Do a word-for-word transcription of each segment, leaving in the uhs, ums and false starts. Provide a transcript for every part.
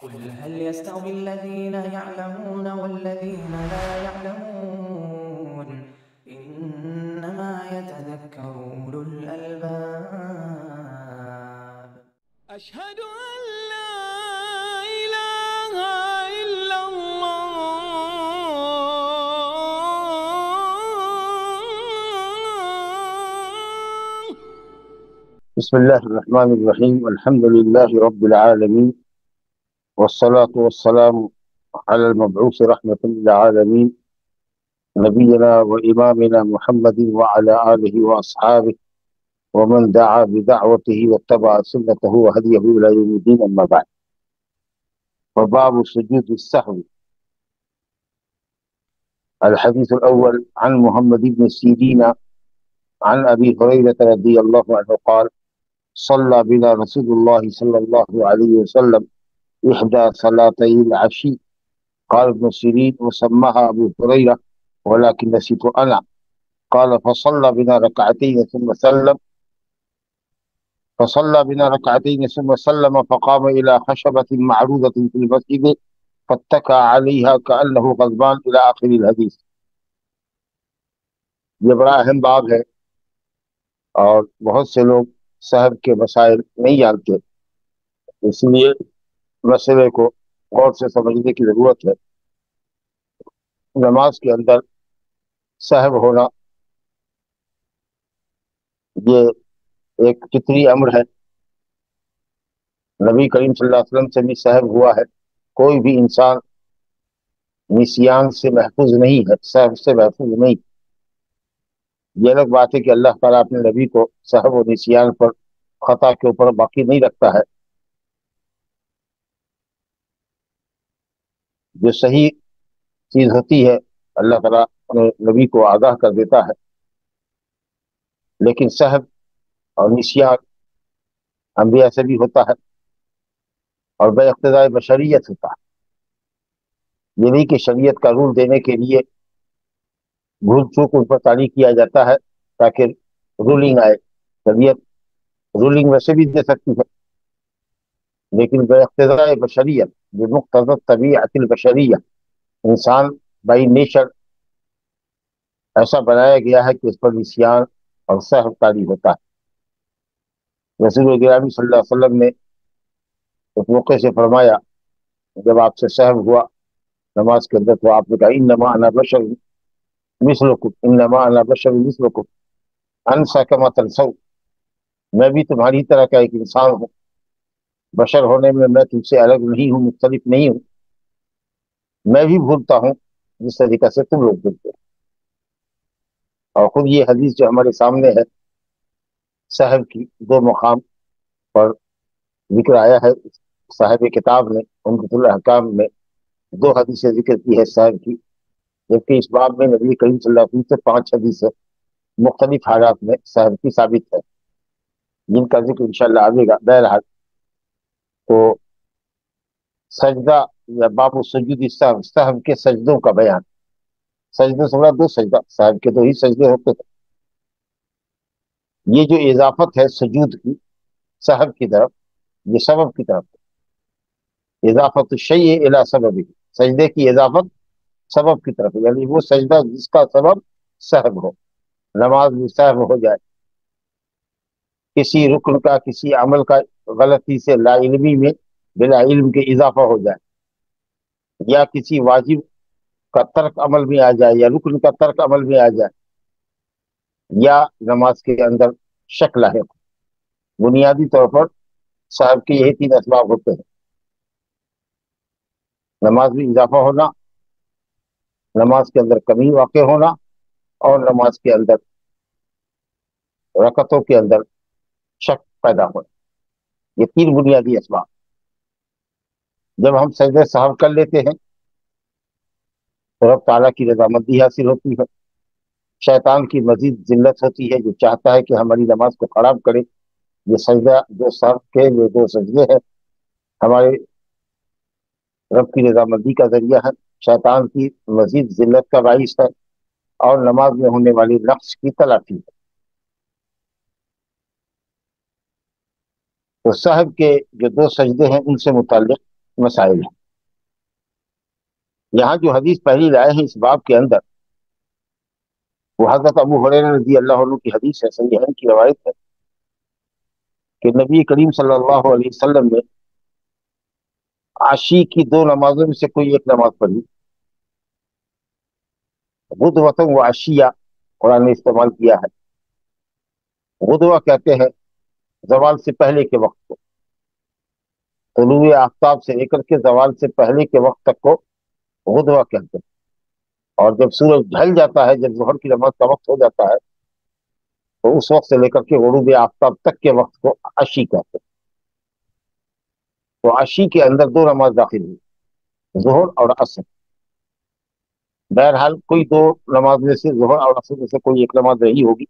قل هل يستوي الذين يعلمون والذين لا يعلمون إنما يتذكر أولو الألباب. أشهد أن لا إله إلا الله. بسم الله الرحمن الرحيم. الحمد لله رب العالمين، والصلاة والسلام على المبعوث رحمة للعالمين نبينا وإمامنا محمد وعلى آله وأصحابه ومن دعا بدعوته واتبع سنته وهديه إلى يوم الدين. أما بعد، فباب سجود السهو. الحديث الأول عن محمد بن سيرين عن أبي هريرة رضي الله عنه قال: صلى بنا رسول الله صلى الله عليه وسلم إحدى صلاتي العشي. قال ابن سيرين: وسماها أبو هريرة ولكن نسيت أنا. قال: فصلى بنا ركعتين ثم سلم فصلى بنا ركعتين ثم سلم فقام إلى خشبة معروضة في المسجد فاتكى عليها كأنه غضبان إلى آخر الحديث. یہ بڑا اہم باب ہے اور بہت سے لوگ صحب کے مسائل نہیں جانتے، اس لیے مسئلے کو غور سے سمجھنے کی ضرورت ہے۔ نماز کے اندر صحب ہونا یہ ایک فطری امر ہے۔ نبی کریم صلی اللہ علیہ وسلم سے بھی صحب ہوا ہے۔ کوئی بھی انسان نسیان سے محفوظ نہیں ہے، صحب سے محفوظ نہیں۔ یہ الگ بات ہے کہ اللہ تعالیٰ اپنے نبی کو صحب و نسیان پر، خطا کے اوپر باقی نہیں رکھتا ہے۔ جو صحیح چیز ہوتی ہے اللہ تعالیٰ اپنے نبی کو آگاہ کر دیتا ہے، لیکن صحب اور نسیان انبیاء سے بھی ہوتا ہے اور بے اقتضاء بشریت ہوتا ہے۔ یہ نہیں کہ شریعت کا رول دینے کے لیے بھول چوک ان پر طاری کیا جاتا ہے تاکہ رولنگ آئے۔ شریعت رولنگ ویسے بھی دے سکتی ہے، لیکن بے اقتضاء بشریت، بمقتضی طبیعت البشریہ، انسان بائی نیچر ایسا بنایا گیا ہے کہ اس پر نسیان اور سہو طاری ہوتا ہے۔ رسول گرامی صلی اللہ علیہ وسلم نے اس موقع سے فرمایا، جب آپ سے سہو ہوا نماز کے اندر، تو آپ نے کہا: انما انا بشر مثلکم انما انا بشر مثلکم انسا کما تنسون۔ میں بھی تمہاری طرح کا ایک انسان ہوں، بشر ہونے میں میں تم سے الگ نہیں ہوں، مختلف نہیں ہوں۔ میں بھی بھولتا ہوں جس طریقہ سے تم لوگ بھولتے ہو۔ اور خود یہ حدیث جو ہمارے سامنے ہے، صحب کی دو مقام پر ذکر آیا ہے۔ صاحب کتاب نے عمدۃ الاحکام میں دو حدیثیں ذکر کی ہے صحب کی، جبکہ اس باب میں نبی کریم صلی اللہ علیہ وسلم سے پانچ حدیثیں مختلف حالات میں صحب کی ثابت ہے، جن کا ذکر انشاءاللہ آئے گا۔ بہرحال تو سجدہ یا باب سجود السہو، سہو کے سجدوں کا بیان۔ سجدے سے مراد دو سجدہ، صاحب کے دو ہی سجدے ہوتے ہیں۔ یہ جو اضافت ہے سجود کی صحب کی طرف، یہ سبب کی طرف ہے۔ اضافت الشیء الی سببہ، سجدے کی اضافت سبب کی طرف ہے، یعنی وہ سجدہ جس کا سبب صحب ہو، نماز میں صحب ہو جائے، کسی رکن کا، کسی عمل کا غلطی سے، لا علمی میں بلا علم کے اضافہ ہو جائے، یا کسی واجب کا ترک عمل میں آ جائے، یا رکن کا ترک عمل میں آ جائے، یا نماز کے اندر شک لاحق ہو۔ بنیادی طور پر صاحب کے یہی تین اسباب ہوتے ہیں: نماز میں اضافہ ہونا، نماز کے اندر کمی واقع ہونا، اور نماز کے اندر رکعتوں کے اندر شک پیدا ہونا۔ یہ تین بنیادی اسباب۔ جب ہم سجدہ سہو کر لیتے ہیں تو رب تعالیٰ کی رضامندی حاصل ہوتی ہے، شیطان کی مزید ذلت ہوتی ہے جو چاہتا ہے کہ ہماری نماز کو خراب کرے۔ یہ سجدہ جو سہو کے یہ دو سجدے ہیں، ہمارے رب کی رضامندی کا ذریعہ ہے، شیطان کی مزید ذلت کا باعث ہے، اور نماز میں ہونے والی نقص کی تلافی ہے۔ تو صاحب کے جو دو سجدے ہیں ان سے متعلق مسائل ہیں۔ یہاں جو حدیث پہلی لائے ہیں اس باب کے اندر وہ حضرت ابو ہریرہ رضی اللہ عنہ کی حدیث ہے، صحیحین کی روایت ہے کہ نبی کریم صلی اللہ علیہ وسلم نے عشی کی دو نمازوں میں سے کوئی ایک نماز پڑھی، غدوۃ و عشیہ قرآن نے استعمال کیا ہے۔ غدوہ کہتے ہیں زوال سے پہلے کے وقت کو، طلوع آفتاب سے لے کر کے زوال سے پہلے کے وقت تک کو غدوہ کہتے ہیں، اور جب سورج ڈھل جاتا ہے، جب ظہر کی نماز کا وقت ہو جاتا ہے، تو اس وقت سے لے کر کے غروب آفتاب تک کے وقت کو عشی کہتے ہیں۔ تو عشی کے اندر دو نماز داخل ہوئی، ظہر اور عصر۔ بہرحال کوئی دو نماز میں سے، ظہر اور عصر میں سے کوئی ایک نماز رہی ہوگی۔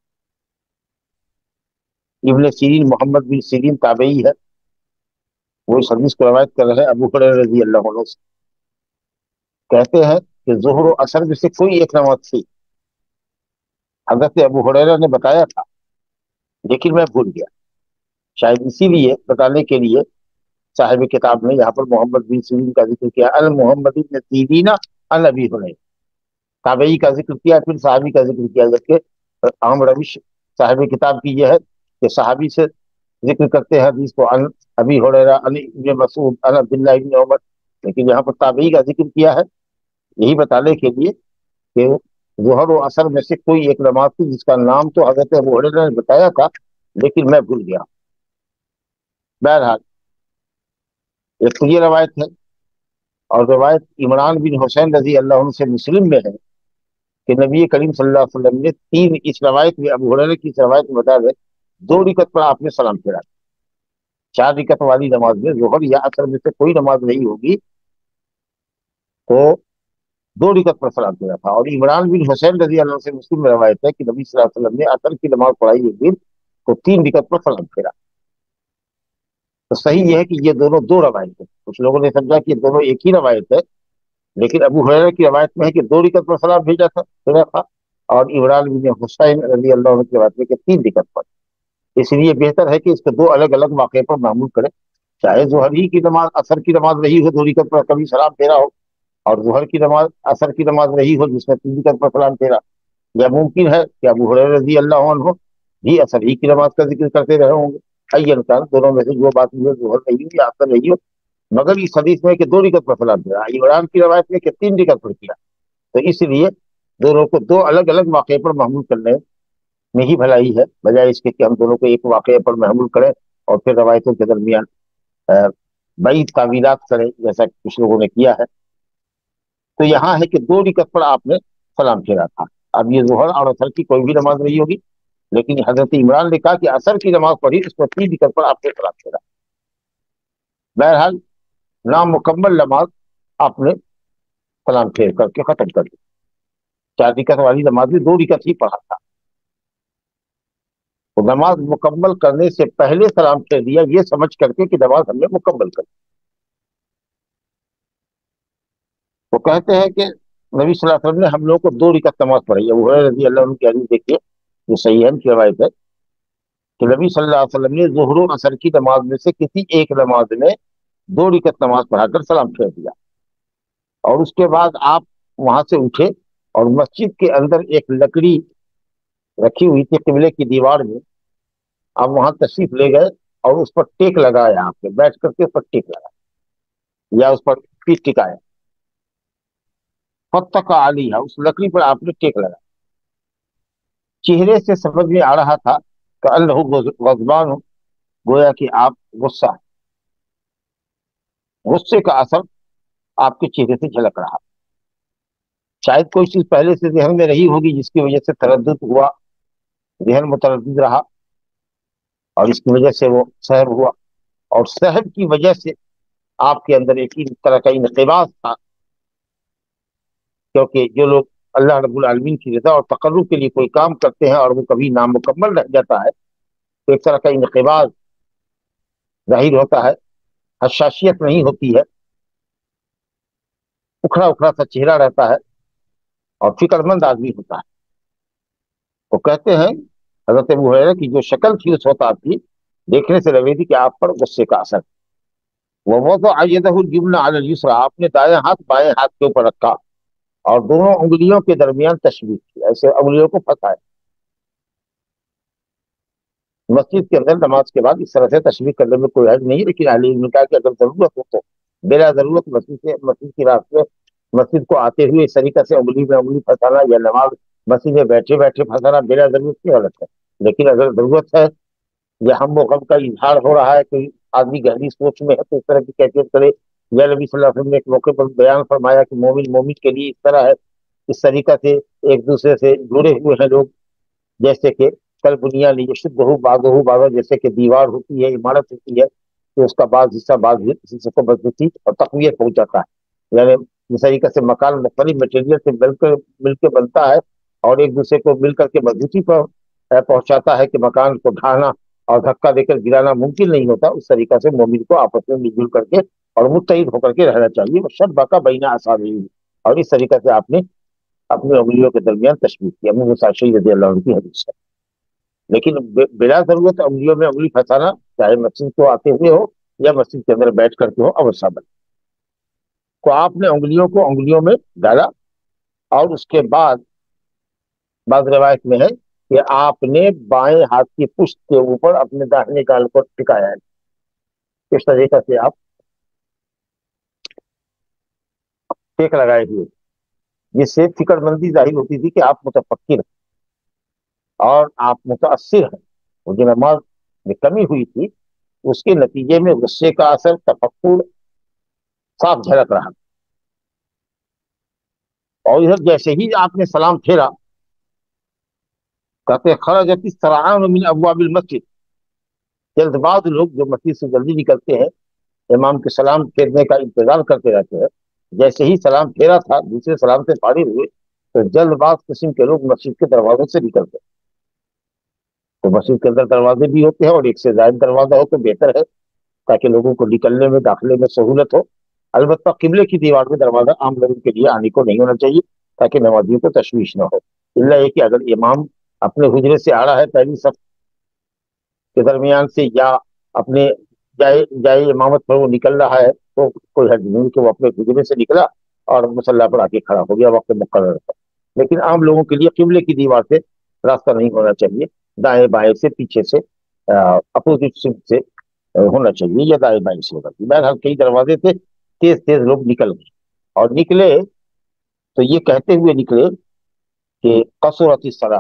ابن سیرین، محمد بن سیرین تابعی ہے، وہ اس حدیث کو روایت کر رہے ہیں ابو ہریرہ رضی اللہ عنہ سے، کہتے ہیں کہ ظہر و عصر میں سے کوئی ایک نماز تھی، حضرت ابو ہریرہ نے بتایا تھا لیکن میں بھول گیا۔ شاید اسی لیے بتانے کے لیے صاحب کتاب نے یہاں پر محمد بن سیرین کا ذکر کیا، المحمد بن سیرین عن ابی ہریرہ، تابعی کا ذکر کیا، پھر صحابی کا ذکر کیا، جبکہ عام روش صاحب کتاب کی یہ ہے کہ صحابی سے ذکر کرتے ہیں حدیث کو، عن ابی ہریرہ عن ابن مسعود عن عبداللہ ابن عمر، لیکن یہاں پر تابعی کا ذکر کیا ہے یہی بتانے کے لیے کہ ظہر و عصر میں سے کوئی ایک نماز تھی جس کا نام تو حضرت ابو ہریرہ نے بتایا تھا لیکن میں بھول گیا۔ بہرحال ایک تو یہ روایت ہے، اور روایت عمران بن حسین رضی اللہ عنہ سے مسلم میں ہے کہ نبی کریم صلی اللہ علیہ وسلم نے تین، اس روایت میں ابو ہریرہ کی اس روایت میں بتا دیں دو رکعت پر آپ نے سلام پھیرا، چار رکعت والی نماز میں ظہر یا عصر میں سے کوئی نماز نہیں ہوگی تو دو رکعت پر سلام پھیرا تھا۔ اور عمران بن حسین رضی اللہ عنہ سے مسلم میں روایت ہے کہ نبی صلی اللہ علیہ وسلم نے عصر کی نماز پڑھائی ایک دن تو تین رکعت پر سلام پھیرا۔ تو صحیح یہ ہے کہ یہ دونوں دو روایت ہیں، کچھ لوگوں نے سمجھا کہ یہ دونوں ایک ہی روایت ہے، لیکن ابو ہریرہ کی روایت میں ہے کہ دو رکعت پر سلام بھیجا تھا پھیرا تھا، اور عمران بن حسین رضی اللہ عنہ کی روایت میں کہ تین رکعت پر۔ اس لیے بہتر ہے کہ اس کو دو الگ الگ واقعے پر معمول کریں، چاہے ظہر ہی کی نماز عصر کی نماز رہی ہو دو رکعت پر کبھی سلام پھیرا ہو، اور ظہر کی نماز عصر کی نماز رہی ہو جس میں تین رکعت پر سلام پھیرا، یا ممکن ہے کہ ابو ہریرہ رضی اللہ عنہ بھی عصر ہی کی نماز کا ذکر کرتے رہے ہوں گے، ایاً کان دونوں میں سے جو بات ہوئی ظہر رہی ہو یا عصر رہی ہو، مگر اس حدیث میں کہ دو رکعت پر سلام پھیرا، عمران کی روایت میں کہ تین رکعت پر کیا، تو اس لیے دونوں کو دو الگ الگ واقعے پر محمول کرنے میں ہی بھلائی ہے، بجائے اس کے کہ ہم دونوں کو ایک واقعے پر محمول کریں اور پھر روایتوں کے درمیان بعید تعویلات کریں جیسا کچھ لوگوں نے کیا ہے۔ تو یہاں ہے کہ دو رکعت پر آپ نے سلام پھیرا تھا۔ اب یہ ظہر اور عصر کی کوئی بھی نماز نہیں ہوگی، لیکن حضرت عمران نے کہا کہ عصر کی نماز پڑھی اس میں تین رکعت پر آپ نے سلام پھیرا۔ بہرحال نامکمل نماز آپ نے سلام پھیر کر کے ختم کر دی، چار رکعت والی نماز میں دو رکعت ہی پڑھا تھا، تو نماز مکمل کرنے سے پہلے سلام پھیر دیا یہ سمجھ کر کے کہ نماز ہم نے مکمل کر دی۔ وہ کہتے ہیں کہ نبی صلی اللہ علیہ وسلم نے ہم لوگوں کو دو رکعت نماز پڑھائی۔ ابو ہریرہ رضی اللہ عنہ کی حدیث دیکھیے جو صحیحین کی روایت ہے کہ نبی صلی اللہ علیہ وسلم نے ظہر و عصر کی نماز میں سے کسی ایک نماز میں دو رکعت نماز پڑھا کر سلام پھیر دیا، اور اس کے بعد آپ وہاں سے اٹھے اور مسجد کے اندر ایک لکڑی رکھی ہوئی تھی قبلے کی دیوار میں، آپ وہاں تشریف لے گئے اور اس پر ٹیک لگایا، آپ کے بیٹھ کر کے اس پر ٹیک لگایا یا اس پر پیٹ ٹکایا، فتقا علیہ، اس لکڑی پر آپ نے ٹیک لگایا۔ چہرے سے سمجھ میں آ رہا تھا کہ اللہ غضبان، گویا کہ آپ غصہ، غصے کا اثر آپ کے چہرے سے جھلک رہا، شاید کوئی چیز پہلے سے ذہن میں رہی ہوگی جس کی وجہ سے تردد ہوا، ذہن متردد رہا اور اس کی وجہ سے وہ سہب ہوا، اور سہب کی وجہ سے آپ کے اندر ایک طرح کا انقباض تھا، کیونکہ جو لوگ اللہ رب العالمین کی رضا اور تقرب کے لیے کوئی کام کرتے ہیں اور وہ کبھی نامکمل رہ جاتا ہے تو ایک طرح کا انقباض ظاہر ہوتا ہے، حشاشیت نہیں ہوتی ہے، اکھڑا اکھڑا سا چہرہ رہتا ہے اور فکر مند آدمی ہوتا ہے۔ وہ کہتے ہیں حضرت ابو ہریرہ کی جو شکل تھی اس وقت آپ کی دیکھنے سے لگی تھی کہ آپ پر غصے کا اثر، ووضع يده اليمنى على اليسرى، آپ نے دائیں ہاتھ بائیں ہاتھ کے اوپر رکھا اور دونوں انگلیوں کے درمیان تشبیک کی، ایسے انگلیوں کو پھنسایا۔ مسجد کے اندر نماز کے بعد اس طرح سے تشبیک کرنے میں کوئی حرج نہیں، لیکن اہل علم نے کہا کہ اگر ضرورت ہو تو بلا ضرورت مسجد سے مسجد کی راستے مسجد کو آتے ہوئے اس طریقے سے انگلی میں انگلی پھنسانا یا نماز مسجد میں بیٹھے بیٹھے پھنسانا بلا ضرورت کی غلط ہے۔ لیکن اگر ضرورت ہے یا ہم و غم کا اظہار ہو رہا ہے، کوئی آدمی گہری سوچ میں ہے تو اس طرح کی کیفیت کرے، یا نبی صلی اللہ علیہ وسلم نے ایک موقع پر بیان فرمایا کہ مومن مومن کے لیے اس طرح ہے، اس طریقہ سے ایک دوسرے سے جڑے ہوئے ہیں لوگ، جیسے کہ کل بنیا نہیں شدھ ہو باغ ہو باغ، جیسے کہ دیوار ہوتی ہے عمارت ہوتی ہے تو اس کا بعض حصہ بعض حصے کو مضبوطی اور تقویت پہنچ جاتا ہے، یعنی اس طریقے سے مکان مختلف مٹیریل سے مل کر مل کے بنتا ہے اور ایک دوسرے کو مل کر کے مضبوطی پر پہنچاتا ہے کہ مکان کو ڈھانا اور دھکا دے کر گرانا ممکن نہیں ہوتا۔ اس طریقے سے مومن کو آپس میں مل جل کر کے اور متحد ہو کر کے رہنا چاہیے، وہ شب باقا بینا آسانی، اور اس طریقے سے آپ نے اپنی انگلیوں کے درمیان تشبیہ کی، ابو موسیٰ اشعری رضی اللہ عنہ کی حدیث ہے۔ لیکن بلا ضرورت انگلیوں میں انگلی پھنسانا، چاہے مسجد کو آتے ہوئے ہو یا مسجد کے اندر بیٹھ کر کے ہو، اوسا بن کو آپ نے انگلیوں کو انگلیوں میں ڈالا، اور اس کے بعد بعض روایت میں ہے کہ آپ نے بائیں ہاتھ کی پشت کے اوپر اپنے داہنے گال کو ٹکایا ہے، اس طریقے سے آپ ٹیک لگائے ہوئے، جس سے فکر مندی ظاہر ہوتی تھی کہ آپ متفکر اور آپ متاثر ہیں۔ وہ جو نماز میں کمی ہوئی تھی اس کے نتیجے میں غصے کا اثر تفکر صاف جھلک رہا، اور ادھر جیسے ہی آپ نے سلام پھیرا، کہتے خرجت السرعان من ابواب المسجد، جلد باز لوگ جو مسجد سے جلدی نکلتے ہیں امام کے سلام پھیرنے کا انتظار کرتے رہتے ہیں، جیسے ہی سلام پھیرا تھا دوسرے سلام سے فارغ ہوئے تو جلد باز قسم کے لوگ مسجد کے دروازوں سے نکلتے ہیں۔ تو مسجد کے اندر دروازے بھی ہوتے ہیں اور ایک سے زائد دروازہ ہو تو بہتر ہے تاکہ لوگوں کو نکلنے میں داخلے میں سہولت ہو۔ البتہ قبلے کی دیوار میں دروازہ عام لوگوں کے لیے آنے کو نہیں ہونا چاہیے تاکہ نمازیوں کو تشویش نہ ہو، الا یہ کہ اگر امام اپنے حجرے سے آ رہا ہے پہلی صف کے درمیان سے یا اپنے جائے جائے امامت پر وہ نکل رہا ہے تو کوئی حد نہیں کہ وہ اپنے حجرے سے نکلا اور مصلی پر آ کے کھڑا ہو گیا وقت مقرر پر۔ لیکن عام لوگوں کے لیے قبلے کی دیوار سے راستہ نہیں ہونا چاہیے، دائیں بائیں سے پیچھے سے اپوزٹ سے ہونا چاہیے یا دائیں بائیں سے ہوگا۔ بہرحال کئی دروازے تھے، تیز تیز لوگ نکل گئے اور نکلے تو یہ کہتے ہوئے نکلے کہ قصرت الصلاۃ،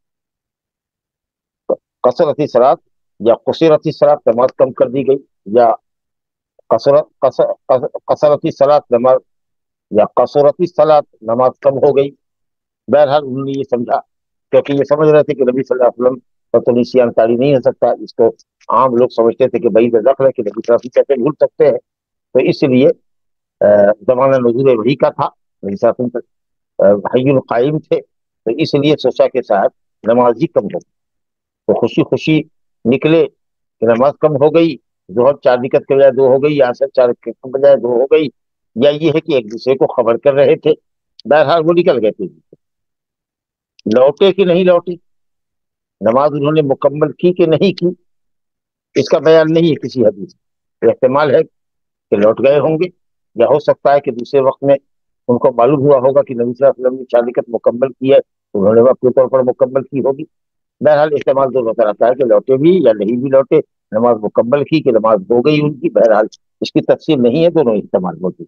قصرت الصلاۃ یا قصرت الصلاۃ، نماز کم کر دی گئی، یا قصرت قصرت الصلاۃ نماز یا قصرت الصلاۃ نماز کم ہو گئی۔ بہرحال انہوں نے یہ سمجھا، کیونکہ یہ سمجھ رہے تھے کہ نبی صلی اللہ علیہ وسلم پر تو نسیان طاری نہیں ہو سکتا، اس کو عام لوگ سمجھتے تھے کہ بھائی ذکر ہے کہ نبی صلی اللہ علیہ وسلم کیسے بھول سکتے ہیں، تو اس لیے زمانہ نزول وحی کا تھا، نبی صلی اللہ علیہ وسلم حی القائم تھے، تو اس لیے سوچا کہ شاید نماز ہی کم ہو گئی، تو خوشی خوشی نکلے کہ نماز کم ہو گئی، ظہر چار رکعت کے بجائے دو ہو گئی، عصر چار رکعت کے بجائے دو ہو گئی، یا یہ ہے کہ ایک دوسرے کو خبر کر رہے تھے۔ بہرحال وہ نکل گئے تھے، لوٹے کہ نہیں لوٹے، نماز انہوں نے مکمل کی کہ نہیں کی، اس کا بیان نہیں ہے کسی حدیث میں۔ احتمال ہے کہ لوٹ گئے ہوں گے، یا ہو سکتا ہے کہ دوسرے وقت میں ان کو معلوم ہوا ہوگا کہ نبی صلی اللہ علیہ وسلم نے چار رکعت مکمل کی ہے، انہوں نے اپنے طور پر مکمل کی ہوگی۔ بہرحال احتمال تو بتا رہتا ہے کہ لوٹے بھی یا نہیں بھی لوٹے، نماز مکمل کی کہ نماز ہو گئی ان کی، بہرحال اس کی تفصیل نہیں ہے، دونوں احتمال موجود۔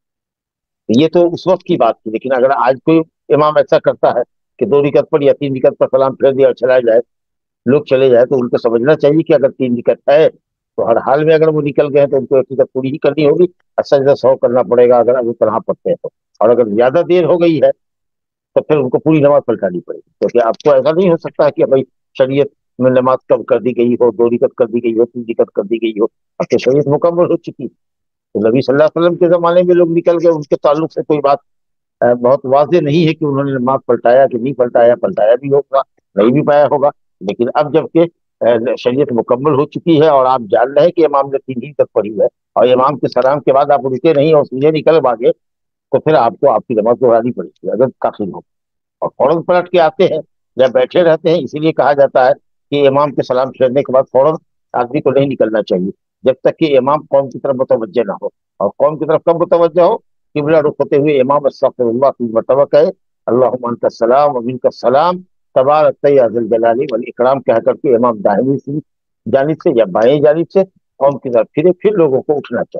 یہ تو اس وقت کی بات تھی، لیکن اگر آج کوئی امام ایسا کرتا ہے کہ دو رکعت پر یا تین رکعت پر سلام پھیر دیا اور چلا جائے، لوگ چلے جائے، تو ان کو سمجھنا چاہیے کہ اگر تین رکعت ہے تو ہر حال میں اگر وہ نکل گئے تو ان کو ایک رکعت پوری ہی کرنی ہوگی، سجدہ سہو کرنا پڑے گا اگر وہ طرح پڑھتے ہیں تو، اور اگر زیادہ دیر ہو گئی ہے تو پھر ان کو پوری نماز پلٹانی پڑے گی، کیونکہ آپ کو ایسا نہیں ہو سکتا کہ بھائی شریعت میں نماز کم کر دی گئی ہو، دو رکعت کر دی گئی ہو، تین رکعت کر دی گئی ہو، اب تو شریعت مکمل ہو چکی۔ تو نبی صلی اللہ علیہ وسلم کے زمانے میں لوگ نکل گئے، ان کے تعلق سے کوئی بات بہت واضح نہیں ہے کہ انہوں نے نماز پلٹایا کہ نہیں پلٹایا، پلٹایا بھی ہوگا نہیں بھی پایا ہوگا، لیکن اب جب کہ شریعت مکمل ہو چکی ہے اور آپ جان رہے ہیں کہ امام نے تین ہی تک پڑھی ہے اور امام کے سلام کے بعد آپ رکے نہیں اور سیدھے نکل بھاگے، تو پھر آپ کو آپ کی نماز دہرانی پڑے گی اگر داخل ہو، اور فوراً پلٹ کے آتے ہیں یا بیٹھے رہتے ہیں، اسی لیے کہا جاتا ہے کہ امام کے سلام پھیرنے کے بعد فوراً آدمی کو نہیں نکلنا چاہیے، जब तक कि इमाम कौम की तरफ मुतवज्जह ना हो। और कौम की तरफ कब मुतवज्जह हो? किबला रुख होते हुए इमाम अस्तगफिरुल्लाह तीन मरतबा कहे, अल्लाहुम्मा अंता सलाम व मिनका सलाम तबारक या ज़ल जलाली वल इकराम, कह करके इमाम दाहिनी से जानिब से या बाएं जानिब से कौम की तरफ फिरे, फिर लोगों को उठना चाहिए।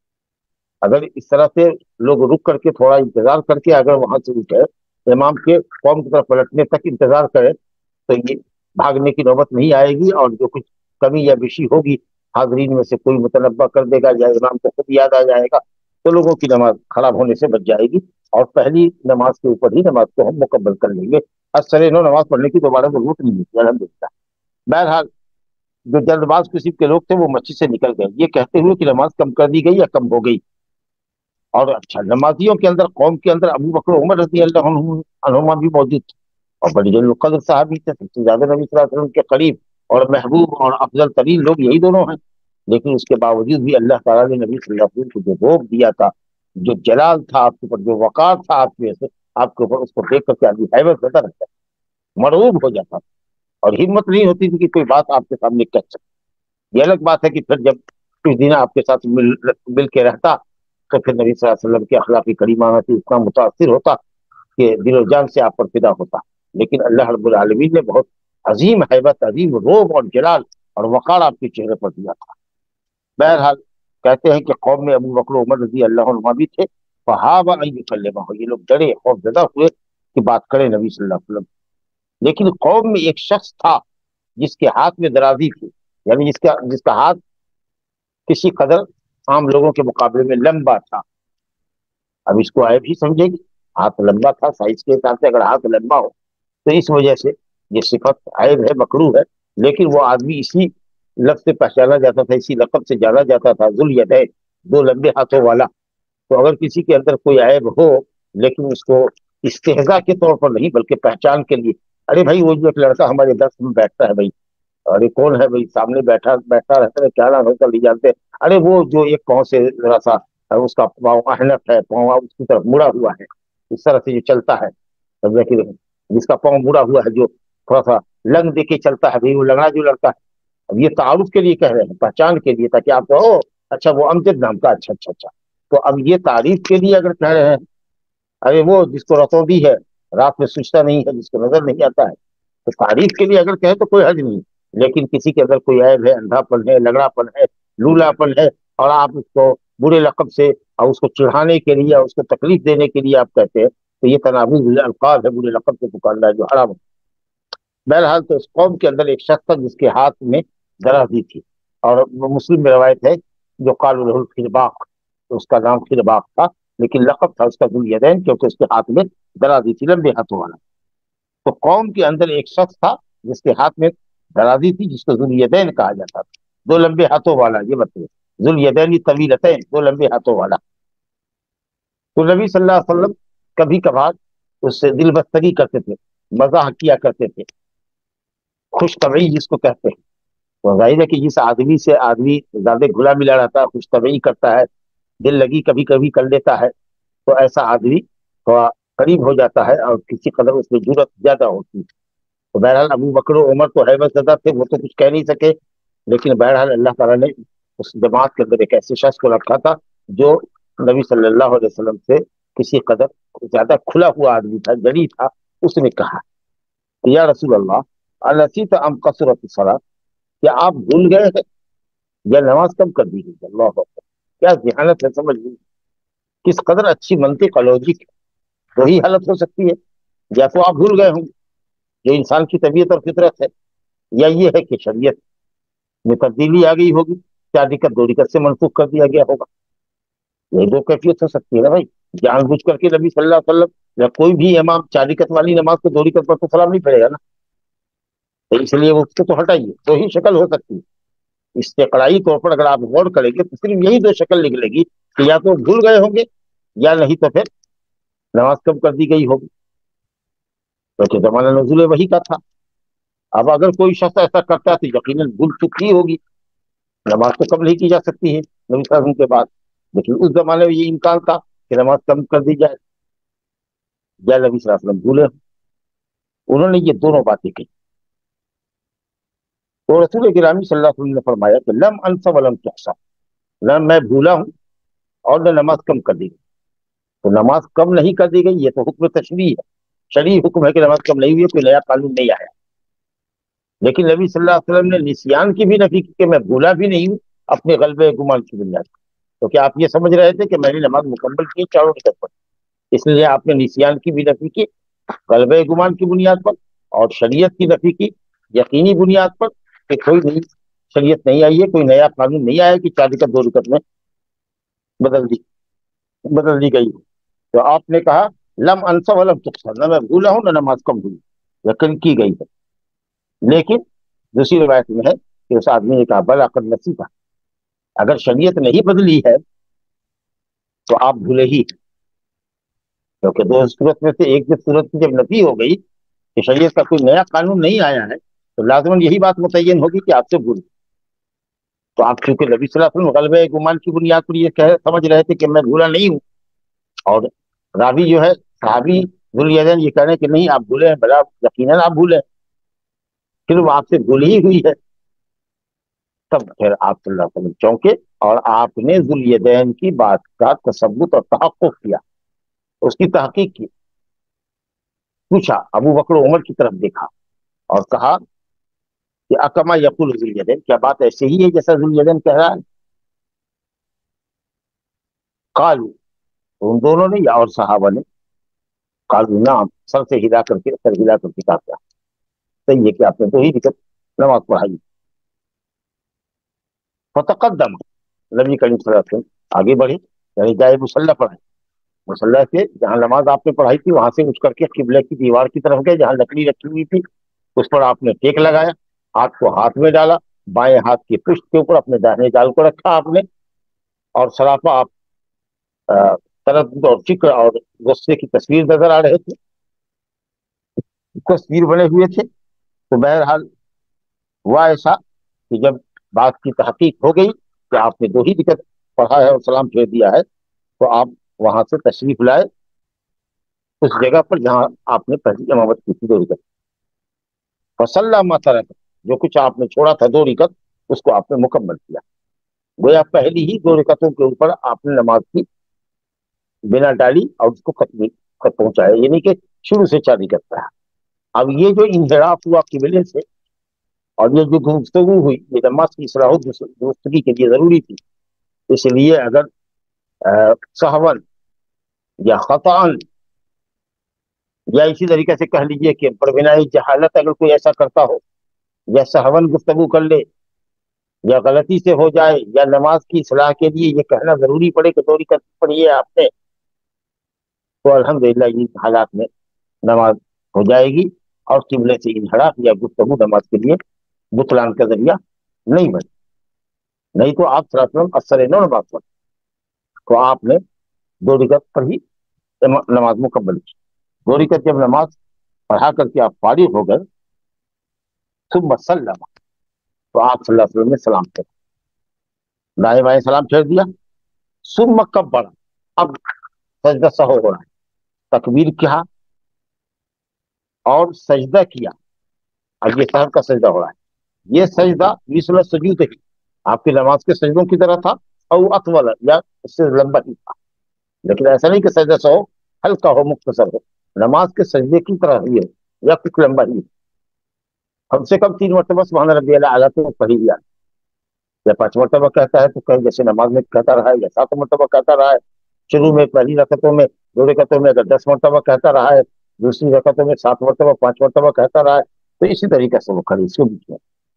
अगर इस तरह से लोग रुक करके थोड़ा इंतजार करके अगर वहां से उठे, इमाम के कौम की तरफ पलटने तक इंतजार करे, तो ये भागने की नौबत नहीं आएगी। और जो कुछ कमी या बेशी होगी, हाजरीन में से कोई मुतनब्बा कर देगा या इमाम को खुद याद आ जाएगा, तो लोगों की नमाज खराब होने से बच जाएगी। और पहली नमाज के ऊपर ही नमाज को हम मुकम्मल कर लेंगे। असर नो नमाज पढ़ने की दोबारा जरूरत नहीं होती, अल्हम्दुलिल्लाह। बहरहाल जो जल्दबाज किस्म के लोग थे वो मस्जिद से निकल गए, ये कहते हुए कि नमाज कम कर दी गई या कम हो गई। और अच्छा, नमाजियों के अंदर, कौम के अंदर अबू बकर उमर रज़ी अल्लाह अन्हुमा भी मौजूद थे, और बड़ी जलील कद्र साहबी थे, सबसे ज्यादा नबी सल्लल्लाहु अलैहि वसल्लम के करीब और महबूब और अफजल तरीन लोग यही दोनों हैं। लेकिन उसके बावजूद भी अल्लाह ताला ने नबी सल्लल्लाहु अलैहि वसल्लम को जो रोब दिया था, जो जलाल था आपके ऊपर, जो वकार था आपके से आपके ऊपर, उसको देख करके आदमी हैबत रहता रहता, मरऊब हो जाता था, और हिम्मत नहीं होती थी कि कोई बात आपके सामने कह सके। ये अलग बात है कि फिर जब कुछ दिन आपके साथ मिल मिल के रहता, तो फिर नबी सल्लल्लाहु अलैहि वसल्लम की अखलाकी करीमा से इतना मुतासिर होता कि दिलो जान से आप पर फिदा होता। लेकिन अल्लाह रब्बुल आलमीन ने बहुत अजीम हैबत, अजीम रोब और जलाल और वकार आपके चेहरे पर दिया था। बहरहाल कहते हैं कि कौम में अबू बकर उमर रजी अल्लाह अन्हुमा भी थे। फहाबा अन युकल्लिमहु, ये लोग डरे, खौफजदा हुए कि बात करें नबी सल्लल्लाहु अलैहि वसल्म। लेकिन कौम में एक शख्स था जिसके हाथ में दराजी थी, यानी जिसका जिसका हाथ किसी कदर आम लोगों के मुकाबले में लंबा था। अब इसको ऐब ही समझेगी, हाथ लंबा था, साइज के हिसाब से अगर हाथ लंबा हो तो इस वजह से ये सिफत ऐब है, मकरूह है। लेकिन वो आदमी इसी लफ्ज से पहचाना जाता था, इसी लक़ब से जाना जाता था, जुल यदैन, दो लंबे हाथों वाला। तो अगर किसी के अंदर कोई ऐब हो, लेकिन उसको इस्तेहजा के तौर पर नहीं बल्कि पहचान के लिए, अरे भाई वो जो एक लड़का हमारे दर्स में बैठता है भाई, अरे कौन है भाई, सामने बैठा बैठा रहता है, क्या नाम होता नहीं जानते, अरे वो जो एक पाँव से जरा सा उसका पाँव अहनफ है, पाँव उसकी तरफ मुड़ा हुआ है, इस तरह से जो चलता है, समझा कि नहीं? जिसका पाँव मुड़ा हुआ है, जो थोड़ा सा लंग दे के चलता है भाई, वो लंगड़ा जो लड़का है। अब ये तारुफ के लिए कह रहे हैं, पहचान के लिए, ताकि आप कहो अच्छा वो अमजद नाम का, अच्छा अच्छा अच्छा। तो अब ये तारीफ के लिए अगर कह रहे हैं, अरे वो जिसको रतौंधी है, रात में सोचता नहीं है, जिसको नजर नहीं आता है, तो तारीफ के लिए अगर कहे तो कोई हर्ज नहीं। लेकिन किसी के अंदर कोई ऐब है, अंधापन है, लगड़ापन है, लूलापन है, और आप उसको बुरे लकब से और उसको चिढ़ाने के लिए और उसको तकलीफ देने के लिए आप कहते हैं, तो ये तनाबुज़ अल्फाज है, बुरे लकब से पुकारना है, जो हराम है। बहरहाल तो इस कौम के अंदर एक शख्स था जिसके हाथ में दराजी थी, और मुस्लिम में रवायत है जो कालू लहुल खिरबाक, तो उसका नाम खिरबाक था, लेकिन लकब था उसका जुल यदैन, क्योंकि उसके हाथ में दराजी थी, लंबे हाथों वाला। तो कौम के अंदर एक शख्स था जिसके हाथ में दराजी थी, जिसको जुल यदैन कहा जाता था, दो लंबे हाथों वाला। ये बताइए, जुल यदैन तवीलतैन, दो लंबे हाथों वाला। तो नबी सल्लल्लाहु अलैहि वसल्लम कभी कभार उससे दिल बस्तगी करते थे, मजाक किया करते थे, खुश तबई जिसको कहते हैं। तो जाहिर है कि जिस आदमी से आदमी ज्यादा घुला मिला रहता है, खुश तबई करता है, दिल लगी कभी कभी कर लेता है, तो ऐसा आदमी थोड़ा करीब हो जाता है और किसी कदर उसमें जरूरत ज्यादा होती है। तो बहरहाल अबू बकर उमर तो हैबत ज़दा थे, वो तो कुछ कह नहीं सके। लेकिन बहरहाल अल्लाह ताला ने उस जमात के अंदर एक ऐसे शख्स को रखा था जो नबी सल्लल्लाहु अलैहि वसल्लम से किसी कदर ज्यादा खुला हुआ आदमी था, जरी था। उसने कहा, या रसूल अल्लाह, अलसीत अम कसरत सलात, क्या आप भूल गए हैं या नमाज कम कर दी गई? अल्लाह अकबर, क्या ज़हानत है, समझ लीजिए किस कदर अच्छी मंतिक और लॉजिक है। वही हालत हो सकती है, या तो आप भूल गए होंगे जो इंसान की तबीयत और फितरत है, या ये है कि शरीयत में तब्दीली आ गई होगी, चार रिकत दो रिकत से मनसूख कर दिया गया होगा। यही दो कैफियत हो सकती है ना भाई। जानबूझ करके नबी सल्लल्लाहु अलैहि वसल्लम या कोई भी इमाम चार रिकत वाली नमाज को दो रिकत पर तो सलाम नहीं पड़ेगा ना, तो इसलिए वो उसको तो हटाइए। दो ही शक्ल हो सकती है, इस्तेकराई तौर पर अगर आप गौर करेंगे तो सिर्फ यही दो शक्ल निकलेगी कि या तो भूल गए होंगे या नहीं तो फिर नमाज कम कर दी गई होगी, क्योंकि तो जमाना नज़ुल वही का था। अब अगर कोई शख्स ऐसा करता है तो यकीनन भूल चुक ही होगी, नमाज तो कम नहीं की जा सकती है नबी साहब के बाद। लेकिन उस जमाने में ये इम्कान था कि नमाज कम कर दी जाए, या नबी सल्लल्लाहु अलैहि वसल्लम भूले। उन्होंने ये दोनों बातें कही। تو رسول گرامی صلی اللہ علیہ وسلم نے فرمایا کہ لم انس ولم تحصى، نہ میں بھولا ہوں اور نہ نماز کم کر دی گئی۔ تو نماز کم نہیں کر دی گئی، یہ تو حکم تشریع ہے، شرعی حکم ہے کہ نماز کم نہیں ہوئی، کوئی نیا قانون نہیں آیا۔ لیکن نبی صلی اللہ علیہ وسلم نے نسیان کی بھی نفی کی کہ میں بھولا بھی نہیں ہوں اپنے غلبہ گمان کی بنیاد پر۔ تو کیا آپ یہ سمجھ رہے تھے کہ میں نے نماز مکمل کی چاروں رکعت پر، اس لیے آپ نے نسیان کی بھی نفی کی غلبہ گمان کی بنیاد پر، اور شریعت کی نفی کی یقینی بنیاد پر کہ کوئی نئی شریعت نہیں آئی ہے، کوئی نیا قانون نہیں آیا کہ چار رکعت دو رکعت میں بدل دی بدل دی گئی ہو۔ تو آپ نے کہا لم انس ولم تحصى، نہ میں بھولا ہوں نہ نماز کم ہوئی، یقین کی گئی ہے۔ لیکن دوسری روایت میں ہے کہ اس آدمی نے کہا بلا قد نسیت، اگر شریعت نہیں بدلی ہے تو آپ بھولے ہی ہیں، کیونکہ دو صورت میں سے ایک جو صورت کی جب نفی ہو گئی کہ شریعت کا کوئی نیا قانون نہیں آیا ہے تو لازماً یہی بات متعین ہوگی کہ آپ سے بھول۔ تو آپ چونکہ نبی صلی اللہ علیہ وسلم غلبہ گمان کی بنیاد پر یہ کہہ سمجھ رہے تھے کہ میں بھولا نہیں ہوں، اور راوی جو ہے صحابی ذوالیدین یہ کہہ رہے ہیں کہ نہیں آپ بھولے ہیں، بلا یقیناً آپ بھولے ہیں، پھر وہ آپ سے بھول ہی ہوئی ہے، تب پھر آپ صلی اللہ علیہ وسلم چونکے اور آپ نے ذوالیدین کی بات کا تثبت اور تحقق کیا، اس کی تحقیق کی، پوچھا ابو بکر و عمر کی طرف دیکھا اور کہا کہ اکما یقول ذوالیدین، کیا بات ایسے ہی ہے جیسا ذوالیدین کہہ رہا ہے؟ قالو، ان دونوں نے یا اور صحابہ نے قالو نعم، سر سے ہلا کر کے سر ہلا کر کے کہا کیا صحیح ہے کہ آپ نے دو ہی رکعت نماز پڑھائی۔ فتقدم، نبی کریم صلی اللہ علیہ وسلم آگے بڑھے، یعنی جائے مصلی پڑھائے، مصلی سے جہاں نماز آپ نے پڑھائی تھی وہاں سے اٹھ کر کے قبلہ کی دیوار کی طرف گئے، جہاں لکڑی رکھی ہوئی تھی اس پر آپ نے ٹیک لگایا، ہاتھ کو ہاتھ میں ڈالا، بائیں ہاتھ کی پشت کے اوپر اپنے داہنے گال کو رکھا آپ نے، اور سراپا آپ تردد اور فکر اور غصے کی تصویر نظر آ رہے تھے، تصویر بنے ہوئے تھے۔ تو بہرحال ہوا ایسا کہ جب بات کی تحقیق ہو گئی کہ آپ نے دو ہی رکعت پڑھا ہے اور سلام پھیر دیا ہے، تو آپ وہاں سے تشریف لائے اس جگہ پر جہاں آپ نے پہلی امامت کی تھی، دو رکعت فصلی ما ترک، جو کچھ آپ نے چھوڑا تھا دو رکعت اس کو آپ نے مکمل کیا، گویا پہلی ہی دو رکعتوں کے اوپر آپ نے نماز کی بنا ڈالی اور اس کو ختم تک پہنچایا، یعنی کہ شروع سے چار رکعت پڑھا۔ اب یہ جو انحراف ہوا قبلے سے اور یہ جو گفتگو ہوئی، یہ نماز کی اصلاح درستگی کے لیے ضروری تھی، اس لیے اگر سہون یا خطأً یا اسی طریقے سے کہہ لیجئے کہ بڑبنائی جہالت اگر کوئی ایسا کرتا ہو یا سہون گفتگو کر لے یا غلطی سے ہو جائے یا نماز کی اصلاح کے لیے یہ کہنا ضروری پڑے کہ دو رکعت پڑھی ہے آپ نے، تو الحمدللہ ان حالات میں نماز ہو جائے گی اور قبلے سے انحراف یا گفتگو نماز کے لیے بطلان کا ذریعہ نہیں بنے۔ نہیں تو آپ صلی اللہ علیہ وسلم اثر نو نماز پڑھ تو آپ نے دو رکعت پر ہی نماز مکمل کی۔ دو رکعت جب نماز پڑھا کر کے آپ فارغ ہو گئے، ثم سلم، تو آپ صلی اللہ علیہ وسلم نے سلام پھیرا، دائیں بائیں سلام پھیر دیا، ثم کبر، اب سجدہ سہو ہو رہا ہے، تکبیر کیا اور سجدہ کیا، اب یہ سہو کا سجدہ ہو رہا ہے، یہ سجدہ مثل سجود ہی آپ کی نماز کے سجدوں کی طرح تھا، او اطول، یا اس سے لمبا ہی تھا، لیکن ایسا نہیں کہ سجدہ سہو ہلکا ہو مختصر ہو، نماز کے سجدے کی طرح ہی ہے یا کچھ لمبا ہی ہے، کم سے کم تین مرتبہ سبحان ربی الاعلیٰ تو پڑھی گیا، یا پانچ مرتبہ کہتا ہے تو کہیں جیسے نماز میں کہتا رہا ہے، یا سات مرتبہ کہتا رہا ہے، شروع میں پہلی رکعتوں میں دو رکعتوں میں اگر دس مرتبہ کہتا رہا ہے، دوسری رکعتوں میں سات مرتبہ پانچ مرتبہ کہتا رہا ہے، تو اسی طریقے سے وہ کھڑی اس کے بیچ میں۔